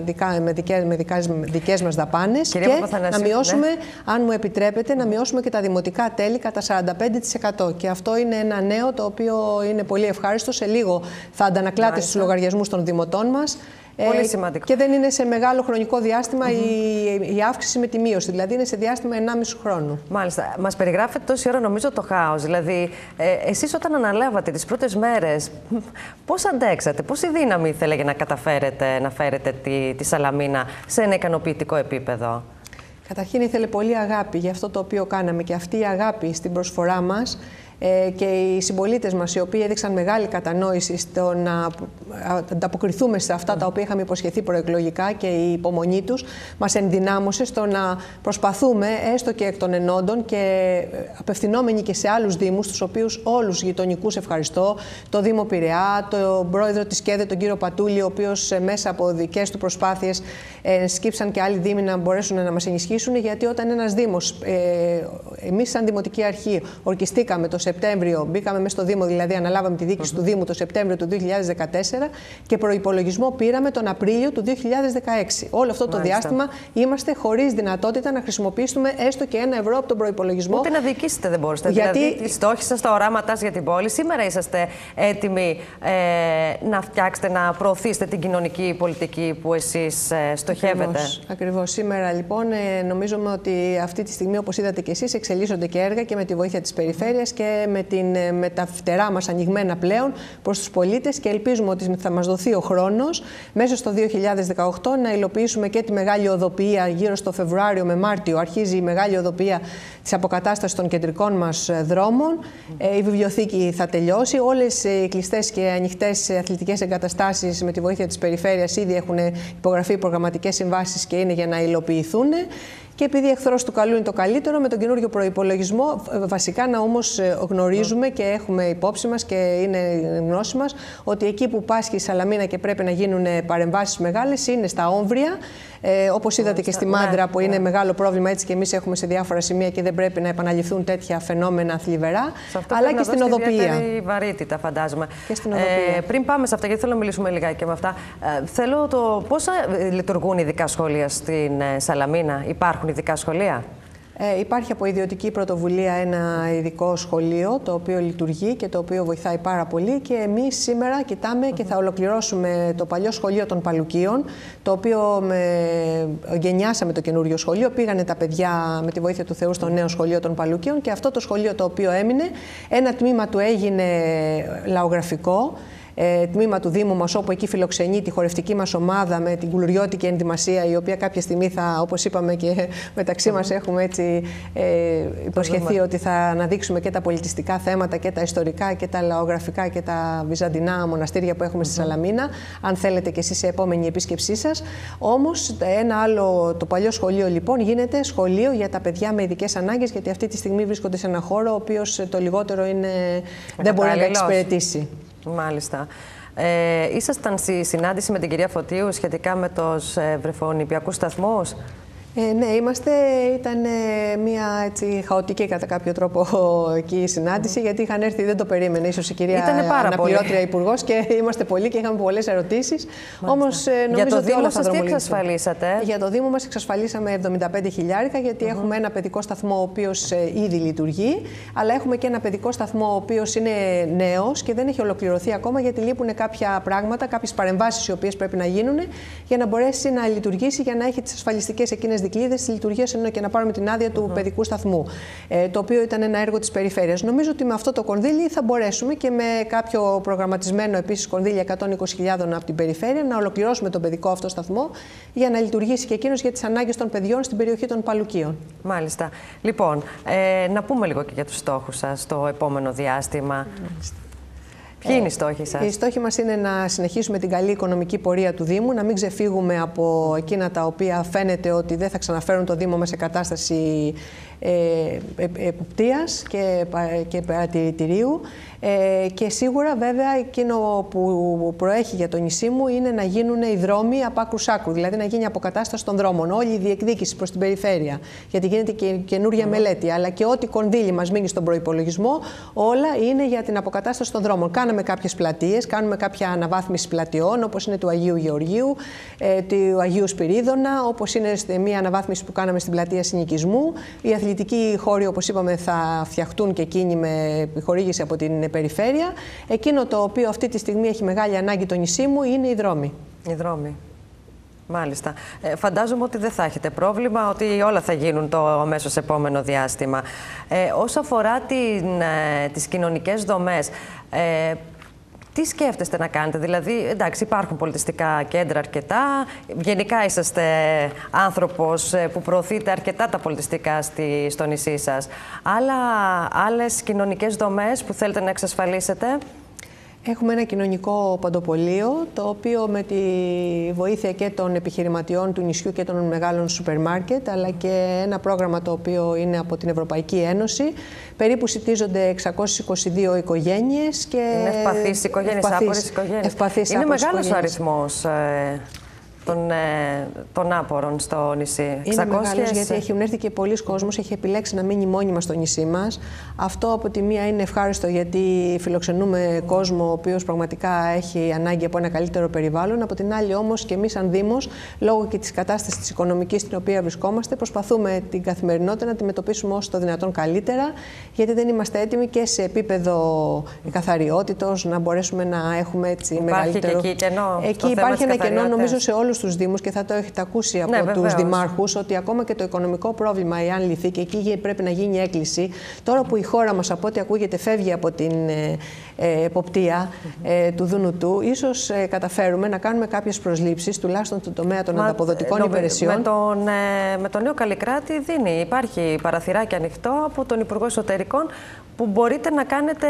δικές μας δαπάνες, και να μειώσουμε, αν μου επιτρέπετε, να μειώσουμε και τα δημοτικά τέλη κατά 45%. Και αυτό είναι ένα νέο το οποίο είναι πολύ ευχάριστο. Σε λίγο θα αντανακλάται στους λογαριασμούς των δημοτών μας. Πολύ σημαντικό. Και δεν είναι σε μεγάλο χρονικό διάστημα η αύξηση με τη μείωση. Δηλαδή είναι σε διάστημα 1,5 χρόνου. Μάλιστα. Μας περιγράφετε τόση ώρα νομίζω το χάος. Δηλαδή, εσείς όταν αναλάβατε τις πρώτες μέρες, πώς αντέξατε, πόση δύναμη ήθελε για να καταφέρετε να φέρετε τη Σαλαμίνα σε ένα ικανοποιητικό επίπεδο? Καταρχήν ήθελε πολύ αγάπη για αυτό το οποίο κάναμε, και αυτή η αγάπη στην προσφορά μας και οι συμπολίτες μας, οι οποίοι έδειξαν μεγάλη κατανόηση στο να ανταποκριθούμε σε αυτά τα οποία είχαμε υποσχεθεί προεκλογικά, και η υπομονή τους μας ενδυνάμωσε στο να προσπαθούμε έστω και εκ των ενόντων και απευθυνόμενοι και σε άλλους δήμους, τους οποίους όλους γειτονικούς ευχαριστώ, το Δήμο Πειραιά, τον πρόεδρο της ΚΕΔΕ, τον κύριο Πατούλη, ο οποίος μέσα από δικές του προσπάθειες σκύψαν και άλλοι δήμοι να μπορέσουν να μας ενισχύσουν, γιατί όταν ένας δήμος, εμείς σαν Δημοτική Αρχή ορκιστήκαμε το Σεπτέμβριο, μπήκαμε μέσα στο Δήμο, δηλαδή αναλάβαμε τη διοίκηση του Δήμου το Σεπτέμβριο του 2014 και προϋπολογισμό πήραμε τον Απρίλιο του 2016. Όλο αυτό το διάστημα είμαστε χωρίς δυνατότητα να χρησιμοποιήσουμε έστω και €1 από τον προϋπολογισμό. Ούτε να διοικήσετε δεν μπορείτε. Γιατί δηλαδή, οι στόχοι σας, τα οράματά σας για την πόλη, σήμερα είσαστε έτοιμοι να φτιάξετε, να προωθήσετε την κοινωνική πολιτική που εσείς στοχεύετε? Ακριβώς. Σήμερα λοιπόν νομίζουμε ότι αυτή τη στιγμή, όπως είδατε και εσείς, εξελίσσονται και έργα και με τη βοήθεια της περιφέρειας και με τα φτερά μας ανοιγμένα πλέον προς τους πολίτες, και ελπίζουμε ότι θα μας δοθεί ο χρόνος μέσα στο 2018 να υλοποιήσουμε και τη μεγάλη οδοποιία γύρω στο Φεβρουάριο με Μάρτιο. Αρχίζει η μεγάλη οδοποιία της αποκατάστασης των κεντρικών μας δρόμων. Η βιβλιοθήκη θα τελειώσει. Όλες οι κλειστές και ανοιχτές αθλητικές εγκαταστάσεις με τη βοήθεια της περιφέρειας ήδη έχουν υπογραφεί προγραμματικές συμβάσεις και είναι για να υλοποιηθούν. Και επειδή εχθρός του καλού είναι το καλύτερο, με τον καινούριο προϋπολογισμό, βασικά να όμως γνωρίζουμε και έχουμε υπόψη μας και είναι γνώση μας ότι εκεί που πάσχει η Σαλαμίνα και πρέπει να γίνουν παρεμβάσεις μεγάλες είναι στα Όμβρια. Όπως είδατε και στη Μάντρα, που είναι μεγάλο πρόβλημα, έτσι και εμείς έχουμε σε διάφορα σημεία και δεν πρέπει να επαναληφθούν τέτοια φαινόμενα θλιβερά. Αλλά και στην οδοποιία. Ιδιαίτερη βαρύτητα, φαντάζομαι. Και στην οδοποιία. Πριν πάμε σε αυτά, γιατί θέλω να μιλήσουμε λιγάκι και με αυτά, θέλω πώς λειτουργούν ειδικά σχολεία στην Σαλαμίνα? Υπάρχουν ειδικά σχολεία? Υπάρχει από ιδιωτική πρωτοβουλία ένα ειδικό σχολείο το οποίο λειτουργεί και το οποίο βοηθάει πάρα πολύ, και εμείς σήμερα κοιτάμε και θα ολοκληρώσουμε το παλιό σχολείο των Παλουκίων, το οποίο γενιάσαμε το καινούριο σχολείο. Πήγανε τα παιδιά με τη βοήθεια του Θεού στο νέο σχολείο των Παλουκίων, και αυτό το σχολείο το οποίο έμεινε, ένα τμήμα του έγινε λαογραφικό. τμήμα του Δήμου μας, όπου εκεί φιλοξενεί τη χορευτική μας ομάδα με την κουλουριώτικη ενδυμασία, η οποία κάποια στιγμή θα, όπως είπαμε και μεταξύ μας έχουμε έτσι υποσχεθεί ότι θα αναδείξουμε και τα πολιτιστικά θέματα και τα ιστορικά και τα λαογραφικά και τα βυζαντινά μοναστήρια που έχουμε στη Σαλαμίνα, αν θέλετε και εσείς σε επόμενη επίσκεψή σας. Όμως ένα άλλο, το παλιό σχολείο λοιπόν γίνεται σχολείο για τα παιδιά με ειδικές ανάγκες, γιατί αυτή τη στιγμή βρίσκονται σε ένα χώρο ο οποίος το λιγότερο δεν μπορεί να τα εξυπηρετήσει. Μάλιστα. Ήσασταν στη συνάντηση με την κυρία Φωτίου σχετικά με τους βρεφονηπιακούς σταθμούς. Ναι, ήταν μια έτσι χαοτική κατά κάποιο τρόπο εκεί η συνάντηση, γιατί είχαν έρθει, δεν το περίμενε ίσως η κυρία αναπληρώτρια υπουργός, και είμαστε πολλοί και είχαμε πολλές ερωτήσεις. Όμως νομίζω ότι όλα θα δρομολογηθούν. Τι εξασφαλίσατε? Για το Δήμο μας εξασφαλίσαμε 75.000, γιατί έχουμε ένα παιδικό σταθμό ο οποίος ήδη λειτουργεί, αλλά έχουμε και ένα παιδικό σταθμό ο οποίος είναι νέος και δεν έχει ολοκληρωθεί ακόμα, γιατί λείπουν κάποια πράγματα, κάποιες παρεμβάσεις οι οποίες πρέπει να γίνουν για να μπορέσει να λειτουργήσει, για να έχει τις ασφαλιστικές εκείνες δικλείδες της λειτουργίας, ενώ και να πάρουμε την άδεια του παιδικού σταθμού, το οποίο ήταν ένα έργο της περιφέρειας. Νομίζω ότι με αυτό το κονδύλι θα μπορέσουμε, και με κάποιο προγραμματισμένο επίσης κονδύλι 120.000 από την περιφέρεια, να ολοκληρώσουμε τον παιδικό αυτό σταθμό για να λειτουργήσει και εκείνος για τις ανάγκες των παιδιών στην περιοχή των Παλουκίων. Μάλιστα. Λοιπόν, να πούμε λίγο και για τους στόχους σας το επόμενο διάστημα. Ποιοι είναι οι στόχοι σας? Οι στόχοι μας είναι να συνεχίσουμε την καλή οικονομική πορεία του Δήμου, να μην ξεφύγουμε από εκείνα τα οποία φαίνεται ότι δεν θα ξαναφέρουν το Δήμο μας σε κατάσταση εποπτείας και παρατηρητηρίου. Και σίγουρα βέβαια εκείνο που προέχει για το νησί μου είναι να γίνουν οι δρόμοι από άκρου σ' άκρου, δηλαδή να γίνει αποκατάσταση των δρόμων, όλη η διεκδίκηση προς την περιφέρεια, γιατί γίνεται και καινούρια μελέτη, αλλά και ό,τι κονδύλι μας μείνει στον προϋπολογισμό, όλα είναι για την αποκατάσταση των δρόμων. Κάναμε κάποιες πλατείες, κάνουμε κάποια αναβάθμιση πλατιών, όπως είναι του Αγίου Γεωργίου, του Αγίου Σπυρίδωνα, όπως είναι μια αναβάθμιση που κάναμε στην πλατεία Συνοικισμού. Οι αθλητικοί χώροι, όπως είπαμε, θα φτιαχτούν και εκείνοι με επιχορήγηση από την περιφέρεια. Εκείνο το οποίο αυτή τη στιγμή έχει μεγάλη ανάγκη το νησί μου είναι οι δρόμοι. Οι δρόμοι. Μάλιστα. Φαντάζομαι ότι δεν θα έχετε πρόβλημα, ότι όλα θα γίνουν το αμέσως επόμενο διάστημα. Όσο αφορά τις κοινωνικές δομές, τι σκέφτεστε να κάνετε? Δηλαδή, εντάξει, υπάρχουν πολιτιστικά κέντρα αρκετά. Γενικά είσαστε άνθρωπος που προωθείτε αρκετά τα πολιτιστικά στο νησί σας. Άλλες κοινωνικές δομές που θέλετε να εξασφαλίσετε? Έχουμε ένα κοινωνικό παντοπολείο, το οποίο με τη βοήθεια και των επιχειρηματιών του νησιού και των μεγάλων σούπερ μάρκετ, αλλά και ένα πρόγραμμα το οποίο είναι από την Ευρωπαϊκή Ένωση. Περίπου συτίζονται 622 οικογένειες. Είναι ευπαθείς οικογένειες, άπορες οικογένειες. Είναι μεγάλος ο αριθμός των άπορων στο νησί. Είναι μεγάλος, γιατί έχουν έρθει και πολλοί κόσμος, έχει επιλέξει να μείνει μόνιμα στο νησί μας. Αυτό από τη μία είναι ευχάριστο, γιατί φιλοξενούμε κόσμο ο οποίος πραγματικά έχει ανάγκη από ένα καλύτερο περιβάλλον. Από την άλλη όμως, και εμείς σαν Δήμος, λόγω και της κατάστασης της οικονομικής στην οποία βρισκόμαστε, προσπαθούμε την καθημερινότητα να αντιμετωπίσουμε όσο το δυνατόν καλύτερα, γιατί δεν είμαστε έτοιμοι και σε επίπεδο καθαριότητος να μπορέσουμε να έχουμε έτσι μεγαλύτερο. Και εκεί κενό? Εκεί υπάρχει ένα κενό, νομίζω, σε όλους τους Δήμους, και θα το έχετε ακούσει από τους δημάρχους, ότι ακόμα και το οικονομικό πρόβλημα, εάν λυθεί, και εκεί πρέπει να γίνει έκκληση, τώρα που η χώρα μας, από ό,τι ακούγεται, φεύγει από την εποπτεία του Δουνουτού, ίσως καταφέρουμε να κάνουμε κάποιες προσλήψεις, τουλάχιστον στον τομέα των ανταποδοτικών υπηρεσιών. Με τον νέο Καλλικράτη υπάρχει παραθυράκι ανοιχτό από τον Υπουργό Εσωτερικών, που μπορείτε να κάνετε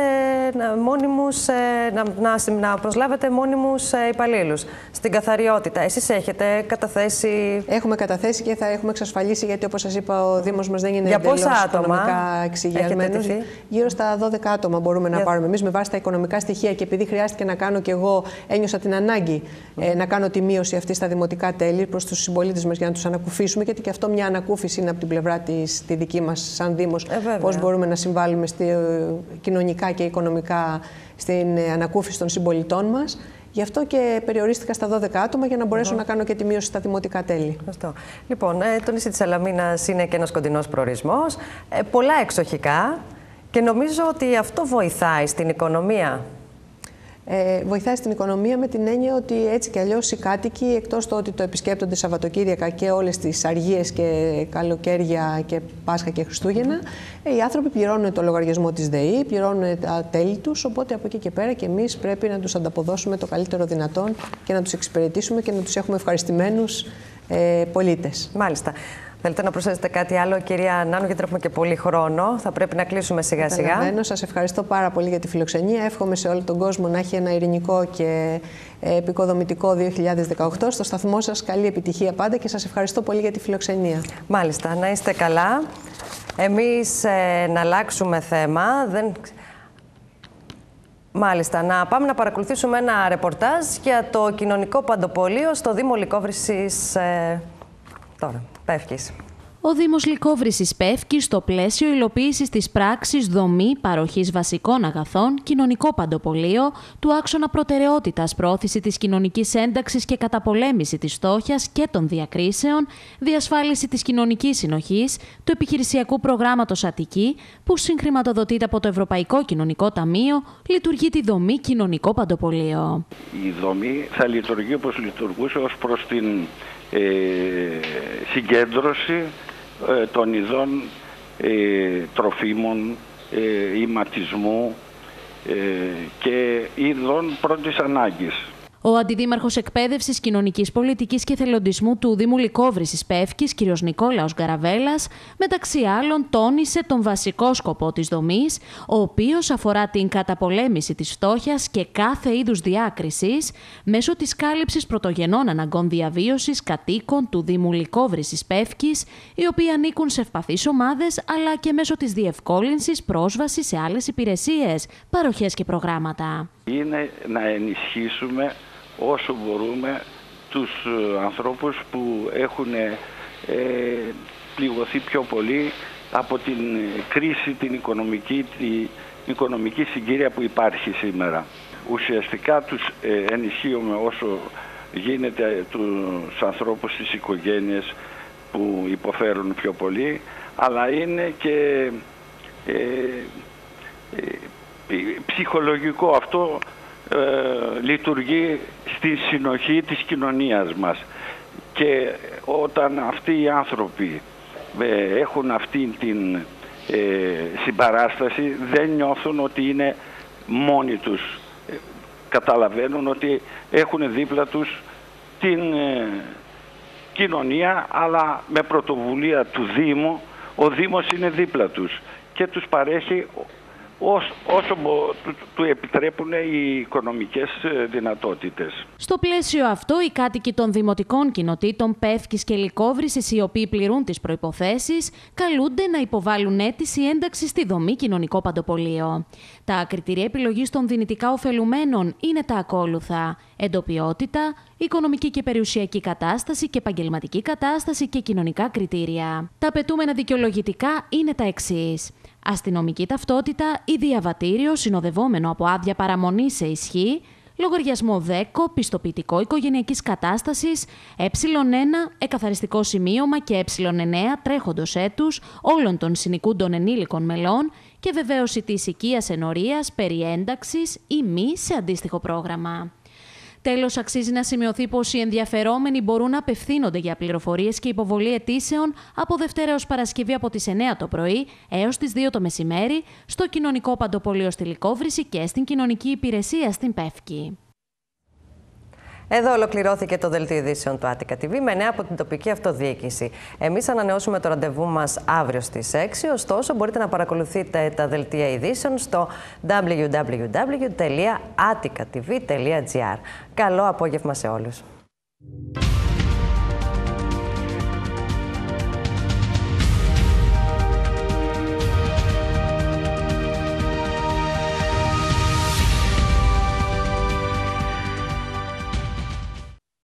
να προσλάβετε μόνιμους υπαλλήλους στην καθαριότητα. Εσείς έχετε καταθέσει? Έχουμε καταθέσει και θα έχουμε εξασφαλίσει, γιατί όπως σας είπα, ο Δήμος μας δεν είναι εντελώς οικονομικά εξηγιασμένος. Γύρω στα 12 άτομα μπορούμε να πάρουμε εμείς με βάση τα οικονομικά στοιχεία, και επειδή χρειάστηκε να κάνω και εγώ, ένιωσα την ανάγκη να κάνω τη μείωση αυτή στα δημοτικά τέλη προς τους συμπολίτες μας, για να τους ανακουφίσουμε, γιατί και αυτό μια ανακούφιση είναι από την πλευρά τη δική μας σαν Δήμος, πώς μπορούμε να συμβάλλουμε κοινωνικά και οικονομικά στην ανακούφιση των συμπολιτών μας. Γι' αυτό και περιορίστηκα στα 12 άτομα, για να μπορέσω να κάνω και τη μείωση στα δημοτικά τέλη. Λοιπόν, το νησί της Σαλαμίνας είναι και ένας κοντινός προορισμός, πολλά εξοχικά, και νομίζω ότι αυτό βοηθάει στην οικονομία. βοηθάει στην οικονομία με την έννοια ότι έτσι κι αλλιώς οι κάτοικοι, εκτός το ότι το επισκέπτονται Σαββατοκύριακα και όλες τις αργίες και καλοκαίρια και Πάσχα και Χριστούγεννα, οι άνθρωποι πληρώνουν το λογαριασμό της ΔΕΗ, πληρώνουν τα τέλη τους, οπότε από εκεί και πέρα και εμείς πρέπει να τους ανταποδώσουμε το καλύτερο δυνατόν και να τους εξυπηρετήσουμε και να τους έχουμε ευχαριστημένους πολίτες. Μάλιστα. Θέλετε να προσθέσετε κάτι άλλο, κυρία Νάνου, γιατί έχουμε και πολύ χρόνο. Θα πρέπει να κλείσουμε σιγά-σιγά. Σας ευχαριστώ πάρα πολύ για τη φιλοξενία. Εύχομαι σε όλο τον κόσμο να έχει ένα ειρηνικό και επικοδομητικό 2018. Στο σταθμό σας καλή επιτυχία πάντα και σας ευχαριστώ πολύ για τη φιλοξενία. Μάλιστα. Να είστε καλά. Εμείς να αλλάξουμε θέμα. Μάλιστα. Να πάμε να παρακολουθήσουμε ένα ρεπορτάζ για το κοινωνικό παντοπολείο στο Δήμο Λυκόβρησης τώρα. Πεύκης. Ο Δήμος Λυκόβρησης Πεύκης, στο πλαίσιο υλοποίησης της πράξης δομή παροχής βασικών αγαθών, κοινωνικό παντοπολείο, του άξονα προτεραιότητας πρόθεση της κοινωνικής ένταξης και καταπολέμηση της φτώχειας και των διακρίσεων, διασφάλιση της κοινωνικής συνοχής, του επιχειρησιακού προγράμματος Αττική, που συγχρηματοδοτείται από το Ευρωπαϊκό Κοινωνικό Ταμείο, λειτουργεί τη δομή κοινωνικό παντοπολείο. Η δομή θα λειτουργεί όπως λειτουργούσε ως προς την συγκέντρωση των ειδών τροφίμων, ηματισμού και ειδών πρώτης ανάγκης. Ο Αντιδήμαρχος Εκπαίδευσης, Κοινωνικής Πολιτικής και Εθελοντισμού του Δήμου Λυκόβρησης Πεύκης, κ. Νικόλαος Γκαραβέλας, μεταξύ άλλων τόνισε τον βασικό σκοπό της δομής, ο οποίος αφορά την καταπολέμηση της φτώχειας και κάθε είδους διάκρισης, μέσω της κάλυψης πρωτογενών αναγκών διαβίωσης κατοίκων του Δήμου Λυκόβρησης Πεύκης, οι οποίοι ανήκουν σε ευπαθείς ομάδες, αλλά και μέσω της διευκόλυνσης πρόσβασης σε άλλες υπηρεσίες, παροχές και προγράμματα. Είναι να ενισχύσουμε όσο μπορούμε τους ανθρώπους που έχουν πληγωθεί πιο πολύ από την κρίση, την οικονομική συγκύρια που υπάρχει σήμερα. Ουσιαστικά τους ενισχύουμε όσο γίνεται τους ανθρώπους, τις οικογένειες που υποφέρουν πιο πολύ, αλλά είναι και ψυχολογικό αυτό. Λειτουργεί στη συνοχή της κοινωνίας μας, και όταν αυτοί οι άνθρωποι έχουν αυτή την συμπαράσταση, δεν νιώθουν ότι είναι μόνοι τους. Καταλαβαίνουν ότι έχουν δίπλα τους την κοινωνία, αλλά με πρωτοβουλία του Δήμου, ο Δήμος είναι δίπλα τους και τους παρέχει όσο του επιτρέπουν οι οικονομικές δυνατότητες. Στο πλαίσιο αυτό, οι κάτοικοι των δημοτικών κοινοτήτων Πεύκης και Λυκόβρησης, οι οποίοι πληρούν τις προϋποθέσεις, καλούνται να υποβάλουν αίτηση ένταξης στη δομή κοινωνικό παντοπολείο. Τα κριτήρια επιλογής των δυνητικά ωφελουμένων είναι τα ακόλουθα: εντοπιότητα, οικονομική και περιουσιακή κατάσταση και επαγγελματική κατάσταση και κοινωνικά κριτήρια. Τα απαιτούμενα δικαιολογητικά είναι τα εξής: αστυνομική ταυτότητα ή διαβατήριο συνοδευόμενο από άδεια παραμονή σε ισχύ, λογαριασμό ΔΕΚΟ, πιστοποιητικό οικογενειακής κατάστασης, ε1, εκαθαριστικό σημείωμα και ε9 τρέχοντος έτους όλων των συνοικούντων ενήλικων μελών και βεβαίωση της οικίας ενορίας περί ένταξης ή μη σε αντίστοιχο πρόγραμμα. Τέλος, αξίζει να σημειωθεί πως οι ενδιαφερόμενοι μπορούν να απευθύνονται για πληροφορίες και υποβολή αιτήσεων από Δευτέρα έως Παρασκευή από τις 9 το πρωί έως τις 2 το μεσημέρι στο Κοινωνικό Παντοπολείο στη Λυκόβρηση και στην Κοινωνική Υπηρεσία στην Πεύκη. Εδώ ολοκληρώθηκε το δελτίο ειδήσεων του Attica TV με νέα από την τοπική αυτοδιοίκηση. Εμείς ανανεώσουμε το ραντεβού μας αύριο στις 6, ωστόσο μπορείτε να παρακολουθείτε τα δελτία ειδήσεων στο www.atticatv.gr. Καλό απόγευμα σε όλους.